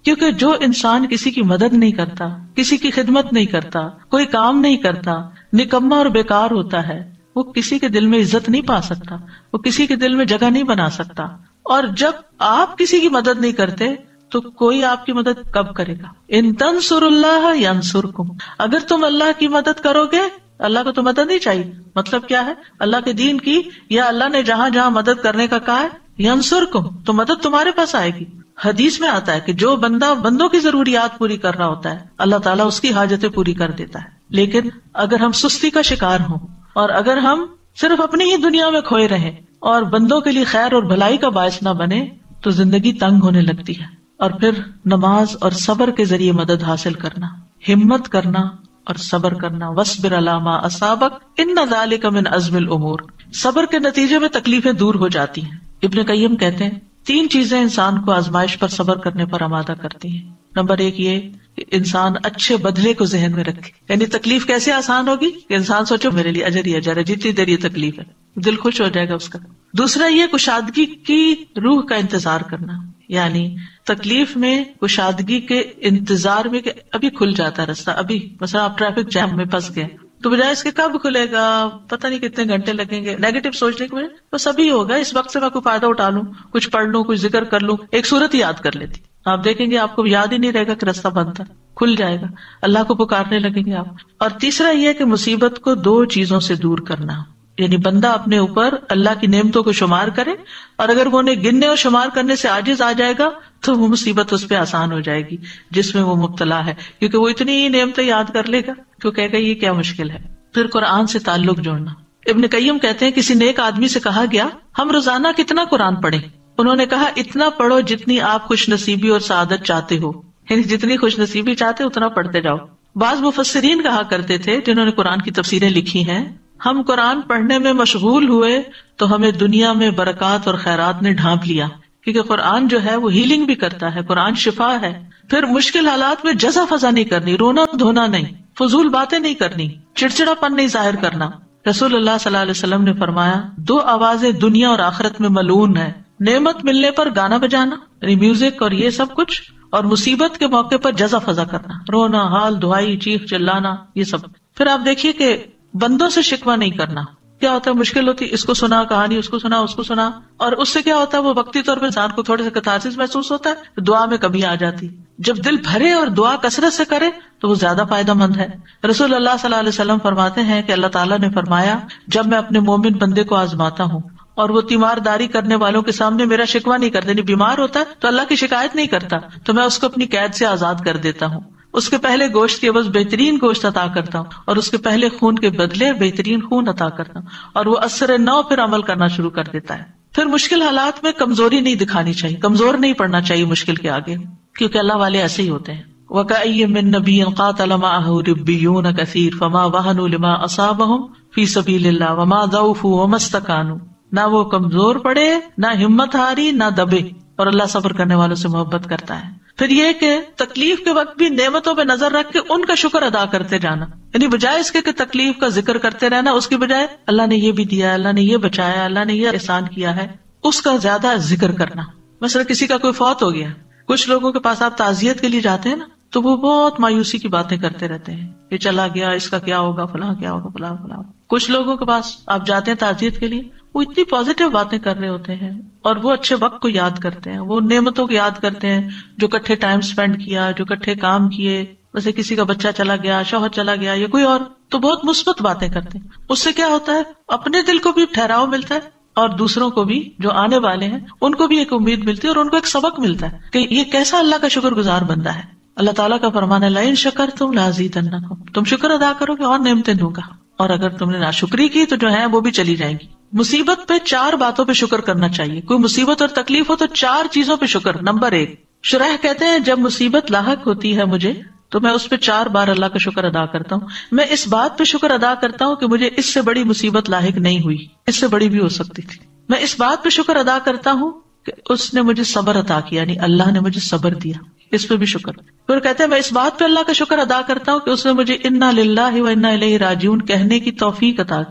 کیونکہ جو انسان کسی کی مدد نہیں کرتا، کسی کی خدمت نہیں کرتا، کوئی کام نہیں کرتا، نکما اور بیکار ہوتا ہے، وہ کسی کے دل میں عزت نہیں پا سکتا، وہ کسی کے دل میں جگہ نہیں بنا سکتا. اور جب آپ کسی کی مدد نہیں کرتے تو کوئی آپ کی مدد کب کرے گا؟ ان تنصروا اللہ ینصرکم، اگر تم اللہ کی مدد کرو گے، اللہ کو تو مدد نہیں چاہیے، مطلب کیا ہے؟ اللہ کے دین کی، یا اللہ نے جہاں جہاں مدد کرنے کا کہا ہے، ینصرکم، تو مدد تمہارے پاس آئے گی. حدیث میں آتا ہے کہ جو بندہ بندوں کی ضروریات پوری کر رہا ہوتا ہے اللہ تعالیٰ اس کی حاجتیں پوری کر دیتا ہے. لیکن اگر ہم سستی کا شکار ہوں اور اگر ہم صرف اپنی ہی دنیا میں کھوئے رہیں اور بندوں کے لیے خیر اور بھلائی کا باعث نہ بنے تو زندگی تنگ ہونے لگتی ہے. اور پھر نماز اور صبر کے ذریعے مدد حاصل کرنا، ہمت کرنا اور صبر کرنا. وَاصْبِرْ عَلَىٰ مَا أَصَابَكَ إِنَّ ذَلِكَ مِنْ عَزْمِ الْأُمُورِ. صبر کے نتیجے میں تکلیفیں دور ہو جاتی ہیں. ابن قیم کہتے ہیں تین چیزیں انسان کو آزمائش پر صبر کرنے پر آمادہ کرتی ہیں. نمبر ایک یہ کہ انسان اچھے بدلے کو ذہن میں رکھے، یعنی تکلیف کیسے آسان ہوگی کہ انسان سوچو میرے لیے اجر ہی اجر ہے، جتنی دیر یہ تکلیف ہے دل خوش ہو جائے گا اس کا. دوسرا یہ کشادگی کی روح کا انتظار کرنا، یعنی تکلیف میں کشادگی کے انتظار میں کہ ابھی کھل جاتا ہے رستہ، ابھی مثلا آپ ٹریفک جام میں پھنس گئے تو بجائے اس کے کب کھلے گا، پتہ نہیں کتنے گھنٹے لگیں گے، نیگیٹو سوچنے کے بجائے بس ابھی ہوگا، اس وقت سے میں کوئی فائدہ اٹھا لوں، کچھ پڑھ لوں، کچھ ذکر کر لوں، ایک صورت یاد کر لیتی، آپ دیکھیں گے آپ کو یاد ہی نہیں رہے گا کہ راستہ بند تھا، کھل جائے گا، اللہ کو پکارنے لگیں گے آپ. اور تیسرا یہ کہ مصیبت کو دو چیزوں سے دور کرنا، یعنی بندہ اپنے اوپر اللہ کی نعمتوں کو شمار کرے اور اگر وہ انہیں گننے اور شمار کرنے سے عاجز آ جائے گا تو وہ مصیبت اس پہ آسان ہو جائے گی جس میں وہ مبتلا ہے، کیونکہ وہ اتنی ہی نعمتیں یاد کر لے گا کہ وہ کہے گا یہ کیا مشکل ہے. پھر قرآن سے تعلق جوڑنا. ابن قیم کہتے ہیں کسی نیک آدمی سے کہا گیا ہم روزانہ کتنا قرآن پڑھیں؟ انہوں نے کہا اتنا پڑھو جتنی آپ خوش نصیبی اور سعادت چاہتے ہو، یعنی جتنی خوش نصیبی چاہتے اتنا پڑھتے جاؤ. بعض مفسرین کہا کرتے تھے جنہوں نے قرآن کی تفسیریں لکھی ہیں، ہم قرآن پڑھنے میں مشغول ہوئے تو ہمیں دنیا میں برکات اور خیرات نے ڈھانپ لیا، کیونکہ قرآن جو ہے وہ ہیلنگ بھی کرتا ہے، قرآن شفا ہے. پھر مشکل حالات میں جزا فضا نہیں کرنی، رونا دھونا نہیں، فضول باتیں نہیں کرنی، چڑچڑا پن نہیں ظاہر کرنا. رسول اللہ صلی اللہ علیہ وسلم نے فرمایا دو آوازیں دنیا اور آخرت میں ملعون ہیں، نعمت ملنے پر گانا بجانا یعنی میوزک اور یہ سب کچھ، اور مصیبت کے موقع پر جزا فضا کرنا، رونا، حال دعائی، چیخ چلانا، یہ سب. پھر آپ دیکھیے کہ بندوں سے شکوہ نہیں کرنا. کیا ہوتا ہے مشکل ہوتی اس کو سنا کہانی، اس کو سنا اس کو سنا، اور اس سے کیا ہوتا ہے وہ وقتی طور پر انسان کو تھوڑے سے کتارسس محسوس ہوتا ہے، دعا میں کمی آ جاتی. جب دل بھرے اور دعا کثرت سے کرے تو وہ زیادہ فائدہ مند ہے. رسول اللہ صلی اللہ علیہ وسلم فرماتے ہیں کہ اللہ تعالیٰ نے فرمایا جب میں اپنے مومن بندے کو آزماتا ہوں اور وہ تیمار داری کرنے والوں کے سامنے میرا شکوہ نہیں کرتا، یعنی بیمار ہوتا ہے تو اللہ کی شکایت نہیں کرتا، تو میں اس کو اپنی قید سے آزاد کر دیتا ہوں، اس کے پہلے گوشت کے عوض بہترین گوشت عطا کرتا ہوں اور اس کے پہلے خون کے بدلے بہترین خون عطا کرتا ہوں، اور وہ اثر نو پھر عمل کرنا شروع کر دیتا ہے. پھر مشکل حالات میں کمزوری نہیں دکھانی چاہیے، کمزور نہیں پڑنا چاہیے مشکل کے آگے، کیونکہ اللہ والے ایسے ہی ہوتے ہیں. وَكَأَيٍّ مِّن نَبِيٍّ قَاتَلَ مَعَهُ رِبِّيُّونَ كَثِيرٌ فَمَا وَهَنُوا لِمَا أَصَابَهُمْ فِي سَبِيلِ اللَّهِ وَمَا ضَعُفُوا وَمَا اسْتَكَانُوا. نہ وہ کمزور پڑے، نہ ہمت ہاری، نہ دبے، اور اللہ صبر کرنے والوں سے محبت کرتا ہے. پھر یہ کہ تکلیف کے وقت بھی نعمتوں پہ نظر رکھ کے ان کا شکر ادا کرتے جانا، یعنی بجائے اس کے کہ تکلیف کا ذکر کرتے رہنا، اس کی بجائے اللہ نے یہ بھی دیا، اللہ نے یہ بچایا، اللہ نے یہ احسان کیا ہے، اس کا زیادہ ذکر کرنا. مثلا کسی کا کوئی فوت ہو گیا، کچھ لوگوں کے پاس آپ تعزیت کے لیے جاتے ہیں نا تو وہ بہت مایوسی کی باتیں کرتے رہتے ہیں، یہ چلا گیا، اس کا کیا ہوگا، فلاں کیا ہوگا، فلاں فلاں. کچھ لوگوں کے پاس آپ جاتے ہیں تعزیت کے لیے، وہ اتنی پازیٹیو باتیں کر رہے ہوتے ہیں اور وہ اچھے وقت کو یاد کرتے ہیں، وہ نعمتوں کو یاد کرتے ہیں جو کٹھے ٹائم سپینڈ کیا، جو کٹھے کام کیے، جیسے کسی کا بچہ چلا گیا، شوہر چلا گیا یا کوئی اور، تو بہت مثبت باتیں کرتے ہیں. اس سے کیا ہوتا ہے اپنے دل کو بھی ٹھہراؤ ملتا ہے اور دوسروں کو بھی جو آنے والے ہیں ان کو بھی ایک امید ملتی ہے اور ان کو ایک سبق ملتا ہے کہ یہ کیسا اللہ کا شکر گزار بندہ ہے. اللہ تعالیٰ کا فرمان ہے لئن شکرتم لازیدنکم، تم شکر ادا کرو گے اور نعمتیں دوں گا، اور اگر تم نے ناشکری کی تو جو ہے وہ بھی چلی جائیں گی. مصیبت پہ چار باتوں پہ شکر کرنا چاہیے. کوئی مصیبت اور تکلیف ہو تو چار چیزوں پہ شکر. نمبر ایک، شرح کہتے ہیں جب مصیبت لاحق ہوتی ہے مجھے تو میں اس پہ چار بار اللہ کا شکر ادا کرتا ہوں. میں اس بات پہ شکر ادا کرتا ہوں کہ مجھے اس سے بڑی مصیبت لاحق نہیں ہوئی، اس سے بڑی بھی ہو سکتی تھی. میں اس بات پہ شکر ادا کرتا ہوں کہ اس نے مجھے صبر عطا کیا، یعنی اللہ نے مجھے صبر دیا، اس پہ بھی شکر. پھر کہتے ہیں میں اس بات پہ اللہ کا شکر ادا کرتا ہوں کہ اس نے مجھے انا للہ و انا الیہ راجعون کہنے کی توفیق عطا کی،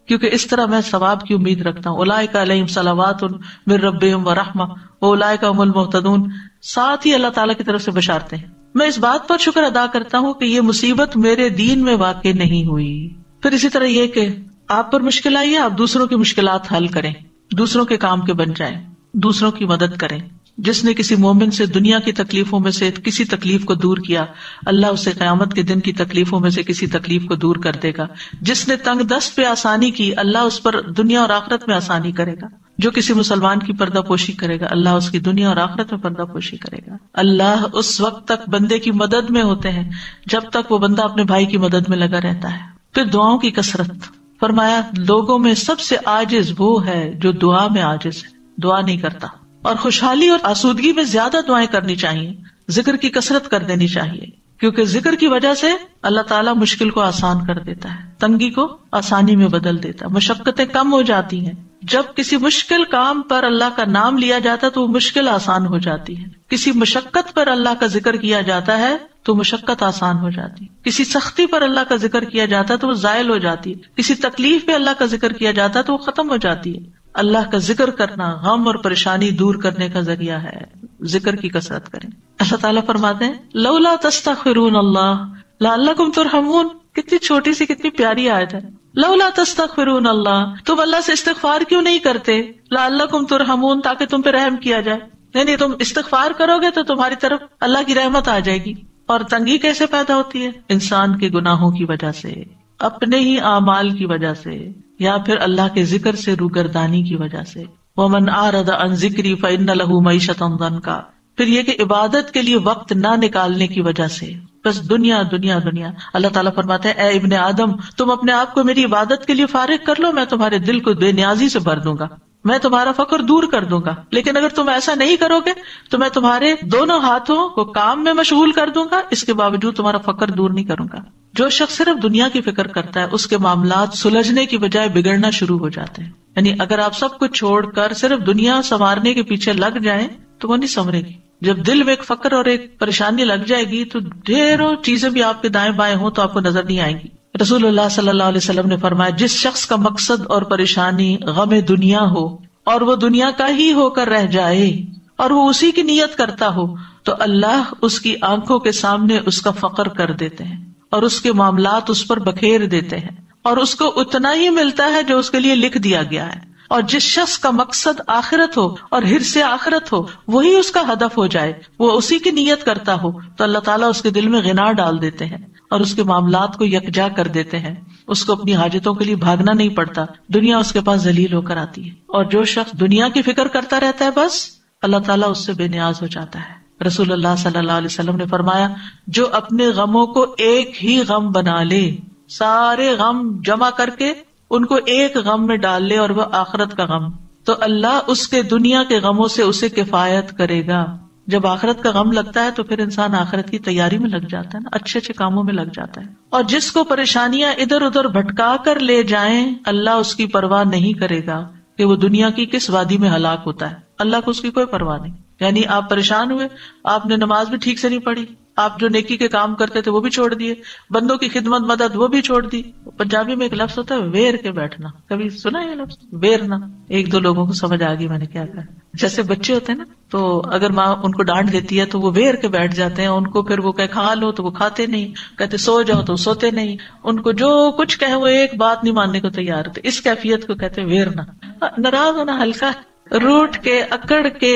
کیونکہ اس طرح میں ثواب کی امید رکھتا ہوں. اولئک علیہم صلوات من ربہم ورحمہ واولئک هم المہتدون. ساتھ ہی اللہ تعالیٰ کی طرف سے بشارتیں ہیں. میں اس بات پر شکر ادا کرتا ہوں کہ یہ مصیبت میرے دین میں واقع نہیں ہوئی. پھر اسی طرح یہ کہ آپ پر مشکل آئی ہے، آپ دوسروں کی مشکلات حل کریں، دوسروں کے کام کے بن جائیں، دوسروں کی مدد کریں. جس نے کسی مومن سے دنیا کی تکلیفوں میں سے کسی تکلیف کو دور کیا، اللہ اسے قیامت کے دن کی تکلیفوں میں سے کسی تکلیف کو دور کر دے گا. جس نے تنگ دست پہ آسانی کی، اللہ اس پر دنیا اور آخرت میں آسانی کرے گا. جو کسی مسلمان کی پردہ پوشی کرے گا، اللہ اس کی دنیا اور آخرت میں پردہ پوشی کرے گا. اللہ اس وقت تک بندے کی مدد میں ہوتے ہیں جب تک وہ بندہ اپنے بھائی کی مدد میں لگا رہتا ہے. پھر دعاؤں کی کثرت. فرمایا لوگوں میں سب سے عاجز وہ ہے جو دعا میں عاجز ہے، دعا نہیں کرتا. اور خوشحالی اور آسودگی میں زیادہ دعائیں کرنی چاہیے، ذکر کی کثرت کر دینی چاہیے، کیونکہ ذکر کی وجہ سے اللہ تعالیٰ مشکل کو آسان کر دیتا ہے، تنگی کو آسانی میں بدل دیتا ہے، مشقتیں کم ہو جاتی ہیں. جب کسی مشکل کام پر اللہ کا نام لیا جاتا ہے تو وہ مشکل آسان ہو جاتی ہے. کسی مشقت پر اللہ کا ذکر کیا جاتا ہے تو مشقت آسان ہو جاتی ہے. کسی سختی پر اللہ کا ذکر کیا جاتا ہے تو وہ زائل ہو جاتی ہے. کسی تکلیف پہ اللہ کا ذکر کیا جاتا ہے تو وہ ختم ہو جاتی ہے. اللہ کا ذکر کرنا غم اور پریشانی دور کرنے کا ذریعہ ہے. ذکر کی کثرت کریں. اللہ تعالیٰ فرماتے ہیں لولا تستغفرون اللہ لعلکم ترحمون. کتنی چھوٹی سی کتنی پیاری آیت ہے. لولا تستغفرون اللہ، تم اللہ سے استغفار کیوں نہیں کرتے؟ لعلکم ترحمون، تاکہ تم پہ رحم کیا جائے. یعنی تم استغفار کرو گے تو تمہاری طرف اللہ کی رحمت آ جائے گی. اور تنگی کیسے پیدا ہوتی ہے؟ انسان کے گناہوں کی وجہ سے، اپنے ہی اعمال کی وجہ سے، یا پھر اللہ کے ذکر سے روگردانی کی وجہ سے. وَمَنْ أَعْرَضَ عَنْ ذِكْرِي فَإِنَّ لَهُ مَعِيشَةً ضَنْكًا. پھر یہ کہ عبادت کے لیے وقت نہ نکالنے کی وجہ سے بس دنیا دنیا دنیا. اللہ تعالیٰ فرماتے ہیں اے ابن آدم، تم اپنے آپ کو میری عبادت کے لیے فارغ کر لو، میں تمہارے دل کو بے نیازی سے بھر دوں گا، میں تمہارا فقر دور کر دوں گا. لیکن اگر تم ایسا نہیں کرو گے تو میں تمہارے دونوں ہاتھوں کو کام میں مشغول کر دوں گا، اس کے باوجود تمہارا فقر دور نہیں کروں گا. جو شخص صرف دنیا کی فکر کرتا ہے اس کے معاملات سلجھنے کی بجائے بگڑنا شروع ہو جاتے ہیں. یعنی اگر آپ سب کچھ چھوڑ کر صرف دنیا سنوارنے کے پیچھے لگ جائیں تو وہ نہیں سنورے گی. جب دل میں ایک فقر اور ایک پریشانی لگ جائے گی تو ڈھیروں چیزیں بھی آپ کے دائیں بائیں ہوں تو آپ کو نظر نہیں آئیں گی. رسول اللہ صلی اللہ علیہ وسلم نے فرمایا جس شخص کا مقصد اور پریشانی غم دنیا ہو اور وہ دنیا کا ہی ہو کر رہ جائے اور وہ اسی کی نیت کرتا ہو تو اللہ اس کی آنکھوں کے سامنے اس کا فقر کر دیتے ہیں اور اس کے معاملات اس پر بکھیر دیتے ہیں اور اس کو اتنا ہی ملتا ہے جو اس کے لیے لکھ دیا گیا ہے. اور جس شخص کا مقصد آخرت ہو اور حرص آخرت ہو وہی اس کا ہدف ہو جائے، وہ اسی کی نیت کرتا ہو تو اللہ تعالیٰ اس کے دل میں غنا ڈال دیتے ہیں اور اس کے معاملات کو یکجا کر دیتے ہیں. اس کو اپنی حاجتوں کے لیے بھاگنا نہیں پڑتا، دنیا اس کے پاس ذلیل ہو کر آتی ہے. اور جو شخص دنیا کی فکر کرتا رہتا ہے بس اللہ تعالیٰ اس سے بے نیاز ہو جاتا ہے. رسول اللہ صلی اللہ علیہ وسلم نے فرمایا جو اپنے غموں کو ایک ہی غم بنا لے، سارے غم جمع کر کے ان کو ایک غم میں ڈال لے اور وہ آخرت کا غم، تو اللہ اس کے دنیا کے غموں سے اسے کفایت کرے گا. جب آخرت کا غم لگتا ہے تو پھر انسان آخرت کی تیاری میں لگ جاتا ہے نا، اچھے اچھے کاموں میں لگ جاتا ہے. اور جس کو پریشانیاں ادھر ادھر بھٹکا کر لے جائیں اللہ اس کی پرواہ نہیں کرے گا کہ وہ دنیا کی کس وادی میں ہلاک ہوتا ہے. اللہ کو اس کی کوئی پرواہ نہیں. یعنی آپ پریشان ہوئے، آپ نے نماز بھی ٹھیک سے نہیں پڑھی، آپ جو نیکی کے کام کرتے تھے وہ بھی چھوڑ دیے، بندوں کی خدمت مدد وہ بھی چھوڑ دی. پنجابی میں ایک لفظ ہوتا ہے ویر کے بیٹھنا، کبھی سنا یہ لفظ ویرنا؟ ایک دو لوگوں کو سمجھ آ گئی میں نے کیا کہا. جیسے بچے ہوتے ہیں نا تو اگر ماں ان کو ڈانٹ دیتی ہے تو وہ ویر کے بیٹھ جاتے ہیں، ان کو پھر وہ کہ کھا لو تو وہ کھاتے نہیں، کہتے سو جاؤ تو سوتے نہیں، ان کو جو کچھ کہے وہ ایک بات نہیں ماننے کو تیار ہوتے. اس کیفیت کو کہتے ہیں ویرنا. ناراض ہونا ہلکا، روٹ کے اکڑ کے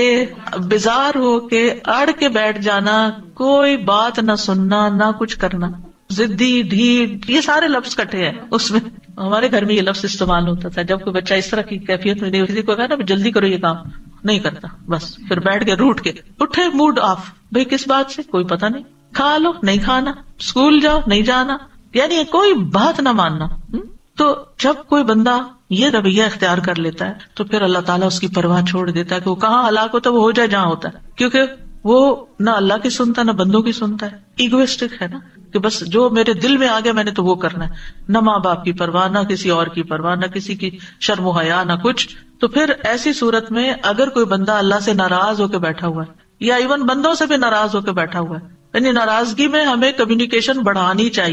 بیزار ہو کے اڑ کے بیٹھ جانا، کوئی بات نہ سننا نہ کچھ کرنا، ضدی ڈھیٹ، یہ سارے لفظ کٹے ہیں اس میں. ہمارے گھر میں یہ لفظ استعمال ہوتا تھا جب کوئی بچہ اس طرح کی کیفیت میں نہیں، کسی کو کہا نا جلدی کرو یہ کام، نہیں کرتا، بس پھر بیٹھ کے روٹ کے اٹھے موڈ آف. بھائی کس بات سے؟ کوئی پتہ نہیں. کھا لو نہیں کھانا، اسکول جاؤ نہیں جانا، یعنی کوئی بات نہ ماننا. تو جب کوئی بندہ یہ رویہ اختیار کر لیتا ہے تو پھر اللہ تعالیٰ اس کی پرواہ چھوڑ دیتا ہے کہ وہ کہاں ہلاک ہوتا ہے، وہ ہو جائے جہاں ہوتا ہے. کیونکہ وہ نہ اللہ کی سنتا نہ بندوں کی سنتا ہے، ایگوئسٹک ہے نا، کہ بس جو میرے دل میں آ گیا میں نے تو وہ کرنا ہے. نہ ماں باپ کی پرواہ، نہ کسی اور کی پرواہ، نہ کسی کی شرم و حیا، نہ کچھ. تو پھر ایسی صورت میں اگر کوئی بندہ اللہ سے ناراض ہو کے بیٹھا ہوا ہے یا ایون بندوں سے بھی ناراض ہو کے بیٹھا ہوا ہے، یعنی ناراضگی میں ہمیں کمیونیکیشن بڑھانی چاہیے.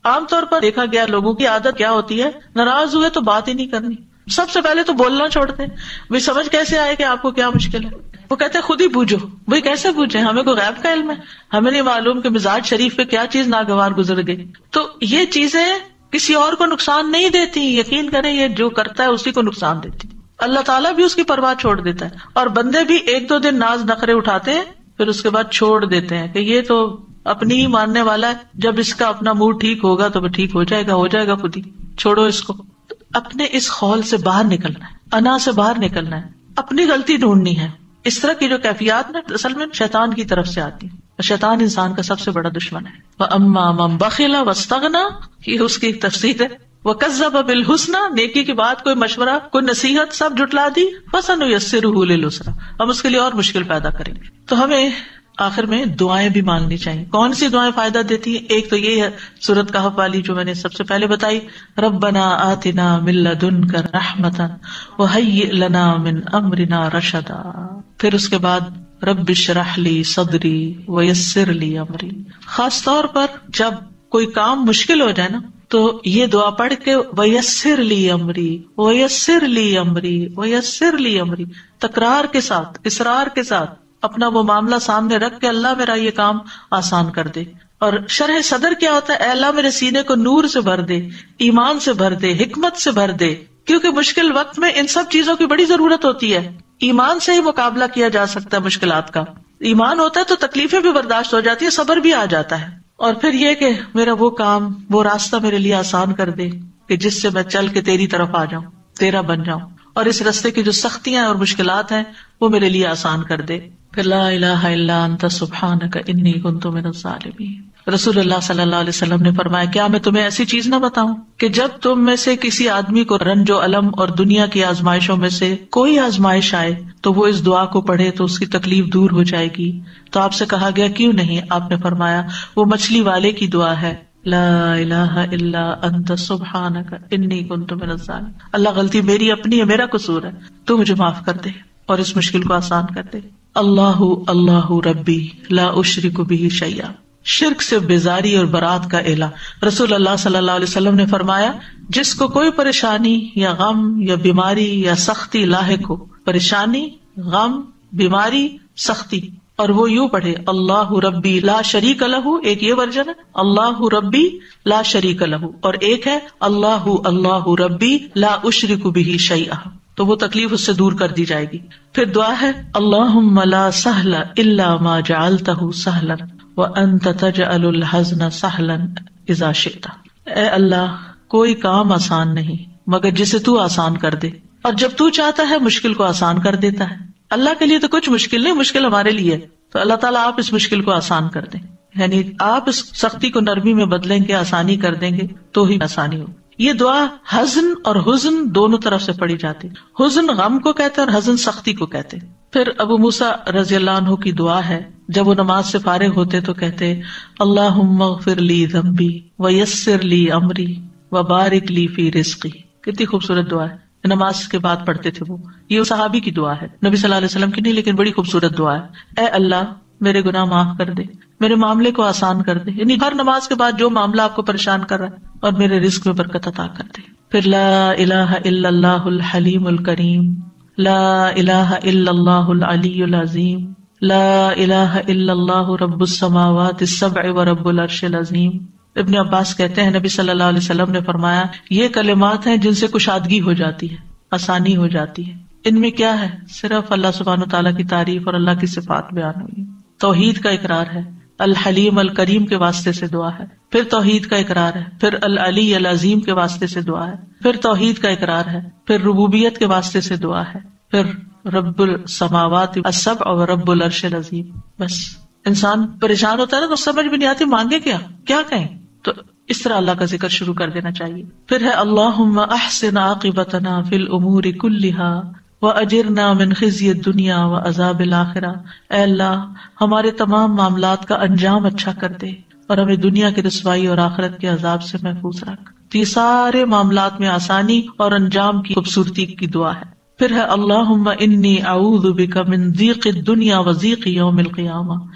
عام طور پر دیکھا گیا لوگوں کی عادت کیا ہوتی ہے، ناراض ہوئے تو بات ہی نہیں کرنی، سب سے پہلے تو بولنا چھوڑتے ہیں. بھائی سمجھ کیسے آئے کہ آپ کو کیا مشکل ہے؟ وہ کہتے ہیں خود ہی پوچھو. بھائی کیسے پوچھیں؟ ہمیں کوئی غیب کا علم ہے؟ ہمیں نہیں معلوم کہ مزاج شریف پہ کیا چیز ناگوار گزر گئی. تو یہ چیزیں کسی اور کو نقصان نہیں دیتی، یقین کریں یہ جو کرتا ہے اسی کو نقصان دیتی. اللہ تعالیٰ بھی اس کی پرواہ چھوڑ دیتا ہے، اور بندے بھی ایک دو دن ناز نخرے اٹھاتے ہیں پھر اس کے بعد چھوڑ دیتے ہیں کہ یہ تو اپنی ہی ماننے والا ہے، جب اس کا اپنا موڈ ٹھیک ہوگا تو وہ ٹھیک ہو جائے گا ہو جائے گا خود ہی، چھوڑو اس کو. اپنے اس خول سے باہر نکلنا ہے، انا سے باہر نکلنا ہے، اپنی غلطی ڈھونڈنی ہے. اس طرح کی جو کیفیات نا اصل میں شیطان کی طرف سے آتی ہے، اور شیطان انسان کا سب سے بڑا دشمن ہے. وَأَمَّا مَن بَخِلَ وَاسْتَغْنَىٰ، یہ اس کی ایک تفسیر ہے. وَكَذَّبَ بِالْحُسْنَىٰ، نیکی کی بات، کوئی مشورہ، کوئی نصیحت سب جھٹلا دی. فَسَنُيَسِّرُهُ لِلْعُسْرَىٰ، ہم اس کے لیے اور مشکل پیدا کریں گے. تو ہمیں آخر میں دعائیں بھی مانگنی چاہیے. کون سی دعائیں فائدہ دیتی ہیں؟ ایک تو یہ ہے سورۃ کہف والی جو میں نے سب سے پہلے بتائی، ربنا آتنا من لدنک رحمۃ وہیئ لنا من امرنا رشدا. پھر اس کے بعد رب اشرح لی صدری ویسر لی امری. خاص طور پر جب کوئی کام مشکل ہو جائے نا تو یہ دعا پڑھ کے ویسر لی امری ویسر لی امری ویسر لی امری، تکرار کے ساتھ، اصرار کے ساتھ اپنا وہ معاملہ سامنے رکھ کے اللہ میرا یہ کام آسان کر دے. اور شرح صدر کیا ہوتا ہے؟ اے اللہ میرے سینے کو نور سے بھر دے، ایمان سے بھر دے، حکمت سے بھر دے، کیونکہ مشکل وقت میں ان سب چیزوں کی بڑی ضرورت ہوتی ہے. ایمان سے ہی مقابلہ کیا جا سکتا ہے مشکلات کا. ایمان ہوتا ہے تو تکلیفیں بھی برداشت ہو جاتی ہے، صبر بھی آ جاتا ہے. اور پھر یہ کہ میرا وہ کام، وہ راستہ میرے لیے آسان کر دے کہ جس سے میں چل کے تیری طرف آ جاؤں، تیرا بن جاؤں، اور اس راستے کی جو سختیاں اور مشکلات ہیں وہ میرے لیے آسان کر دے. پھر لا الہ الا انت سبحانک انی کنت من الظالمین. رسول اللہ صلی اللہ علیہ وسلم نے فرمایا کیا میں تمہیں ایسی چیز نہ بتاؤں کہ جب تم میں سے کسی آدمی کو رنج و الم اور دنیا کی آزمائشوں میں سے کوئی آزمائش آئے تو وہ اس دعا کو پڑھے تو اس کی تکلیف دور ہو جائے گی. تو آپ سے کہا گیا کیوں نہیں؟ آپ نے فرمایا وہ مچھلی والے کی دعا ہے، لا الہ الا انت سبحانک انی کنت من الظالمین. اللہ غلطی میری اپنی ہے، میرا قصور ہے، تو مجھے معاف کر دے اور اس مشکل کو آسان کر دے. اللہ اللہ ربی لا اشرک بہ شیئا، شرک سے بیزاری اور برات کا اعلان. رسول اللہ صلی اللہ علیہ وسلم نے فرمایا جس کو کوئی پریشانی یا غم یا بیماری یا سختی لاحق ہو، پریشانی، غم، بیماری، سختی، اور وہ یوں پڑھے اللہ ربی لا شریک لہ، ایک یہ ورژن ہے اللہ ربی لا شریک لہ، اور ایک ہے اللہ اللہ ربی لا اشرک بہ شیئا، تو وہ تکلیف اس سے دور کر دی جائے گی. پھر دعا ہے اللہم لا سہل الا ما جعلتہ سہلا وانت تجعل الحزن سہلا اذا شئت. اے اللہ کوئی کام آسان نہیں مگر جسے تو آسان کر دے، اور جب تو چاہتا ہے مشکل کو آسان کر دیتا ہے. اللہ کے لیے تو کچھ مشکل نہیں، مشکل ہمارے لیے، تو اللہ تعالیٰ آپ اس مشکل کو آسان کر دیں، یعنی آپ اس سختی کو نرمی میں بدلیں گے، آسانی کر دیں گے تو ہی آسانی ہو. یہ دعا حزن اور حزن دونوں طرف سے پڑھی جاتی. حزن غم کو کہتے ہیں اور حزن سختی کو کہتے ہیں. پھر ابو موسیٰ رضی اللہ عنہ کی دعا ہے، جب وہ نماز سے فارغ ہوتے تو کہتے اللہم اغفر لی ذنبی ویسر لی امری وبارک لی فی رزقی. کتنی خوبصورت دعا ہے، نماز کے بعد پڑھتے تھے وہ. یہ صحابی کی دعا ہے، نبی صلی اللہ علیہ وسلم کی نہیں، لیکن بڑی خوبصورت دعا ہے. اے اللہ میرے گناہ معاف کر دے، میرے معاملے کو آسان کر دے، یعنی ہر نماز کے بعد جو معاملہ آپ کو پریشان کر رہا ہے، اور میرے رزق میں برکت عطا کر دے. پھر لا الہ الا اللہ الحلیم الکریم، لا الہ الا اللہ العلی العظیم، لا الہ الا اللہ رب السماوات السبع ورب العرش العظیم. ابن عباس کہتے ہیں نبی صلی اللہ علیہ وسلم نے فرمایا یہ کلمات ہیں جن سے کشادگی ہو جاتی ہے، آسانی ہو جاتی ہے. ان میں کیا ہے؟ صرف اللہ سبحانہ وتعالیٰ کی تعریف اور اللہ کی صفات بیان ہوئی، توحید کا اقرار ہے، الحلیم الکریم کے واسطے سے دعا ہے، پھر توحید کا اقرار ہے، پھر العلی العظیم کے واسطے سے دعا ہے، پھر توحید کا اقرار ہے، پھر ربوبیت کے واسطے سے دعا ہے، پھر رب السماوات السبع اور رب العرش العظیم. بس انسان پریشان ہوتا ہے نا تو سمجھ بھی نہیں آتی مانگے کیا کیا کہیں، تو اس طرح اللہ کا ذکر شروع کر دینا چاہیے. پھر ہے اللہم احسن عاقبتنا فی الامور کلہا وَأَجِرْنَا مِنْ خِزْيِ الدُّنْيَا وَعَذَابِ الْآخِرَةِ. اے اللہ ہمارے تمام معاملات کا انجام اچھا کر دے اور ہمیں دنیا کی رسوائی اور آخرت کے عذاب سے محفوظ رکھ. یہ سارے معاملات میں آسانی اور انجام کی خوبصورتی کی دعا ہے. پھر ہے اللہم انی اعوذ بک من ضیق الدنیا وضیق یوم القیامہ.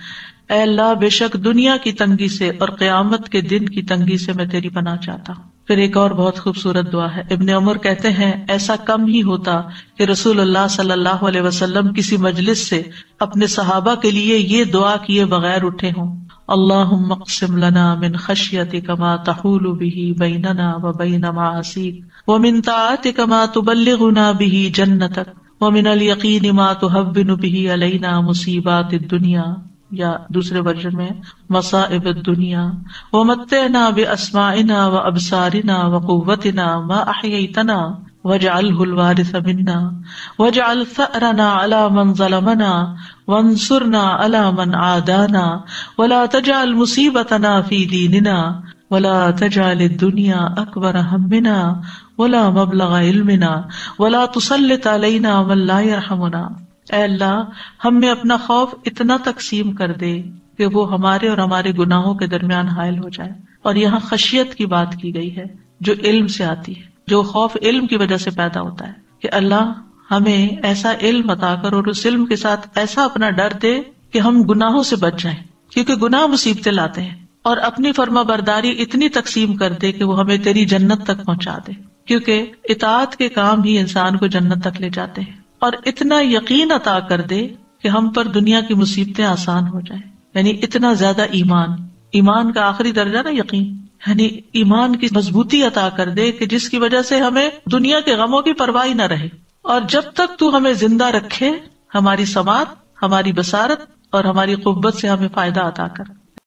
اے اللہ بے شک دنیا کی تنگی سے اور قیامت کے دن کی تنگی سے میں تیری پناہ چاہتا ہوں. پھر ایک اور بہت خوبصورت دعا ہے. ابن عمر کہتے ہیں ایسا کم ہی ہوتا کہ رسول اللہ صلی اللہ علیہ وسلم کسی مجلس سے اپنے صحابہ کے لیے یہ دعا کیے بغیر اٹھے ہوں. اللہم اقسم لنا من خشیتک ما تحول به بیننا وبین معاصیک ومن طاعتک ما تبلغنا به جنتک ومن الیقین ما تهون به علینا مصیبات الدنیا، یا دوسرے ورژن میں مصائب الدنیا، ومتعنا باسماعنا وابصارنا وقوتنا ما احییتنا واجعلہ الوارث منا واجعل ثأرنا علی من ظلمنا وانصرنا علی من عادانا ولا تجعل مصیبتنا فی دیننا ولا تجعل الدنیا اکبر ہمنا ولا مبلغ علمنا ولا تسلط علینا من لا یرحمنا. اے اللہ ہم میں اپنا خوف اتنا تقسیم کر دے کہ وہ ہمارے اور ہمارے گناہوں کے درمیان حائل ہو جائے. اور یہاں خشیت کی بات کی گئی ہے جو علم سے آتی ہے، جو خوف علم کی وجہ سے پیدا ہوتا ہے کہ اللہ ہمیں ایسا علم عطا کر اور اس علم کے ساتھ ایسا اپنا ڈر دے کہ ہم گناہوں سے بچ جائیں، کیونکہ گناہ مصیبتیں لاتے ہیں. اور اپنی فرما برداری اتنی تقسیم کر دے کہ وہ ہمیں تیری جنت تک پہنچا دے، کیونکہ اطاعت کے کام ہی انسان کو جنت تک لے جاتے ہیں. اور اتنا یقین عطا کر دے کہ ہم پر دنیا کی مصیبتیں آسان ہو جائیں. یعنی اتنا زیادہ ایمان، ایمان کا آخری درجہ نا یقین، یعنی ایمان کی مضبوطی عطا کر دے کہ جس کی وجہ سے ہمیں دنیا کے غموں کی پرواہ نہ رہے. اور جب تک تو ہمیں زندہ رکھے، ہماری سماعت، ہماری بصارت اور ہماری قوت سے ہمیں فائدہ عطا کر.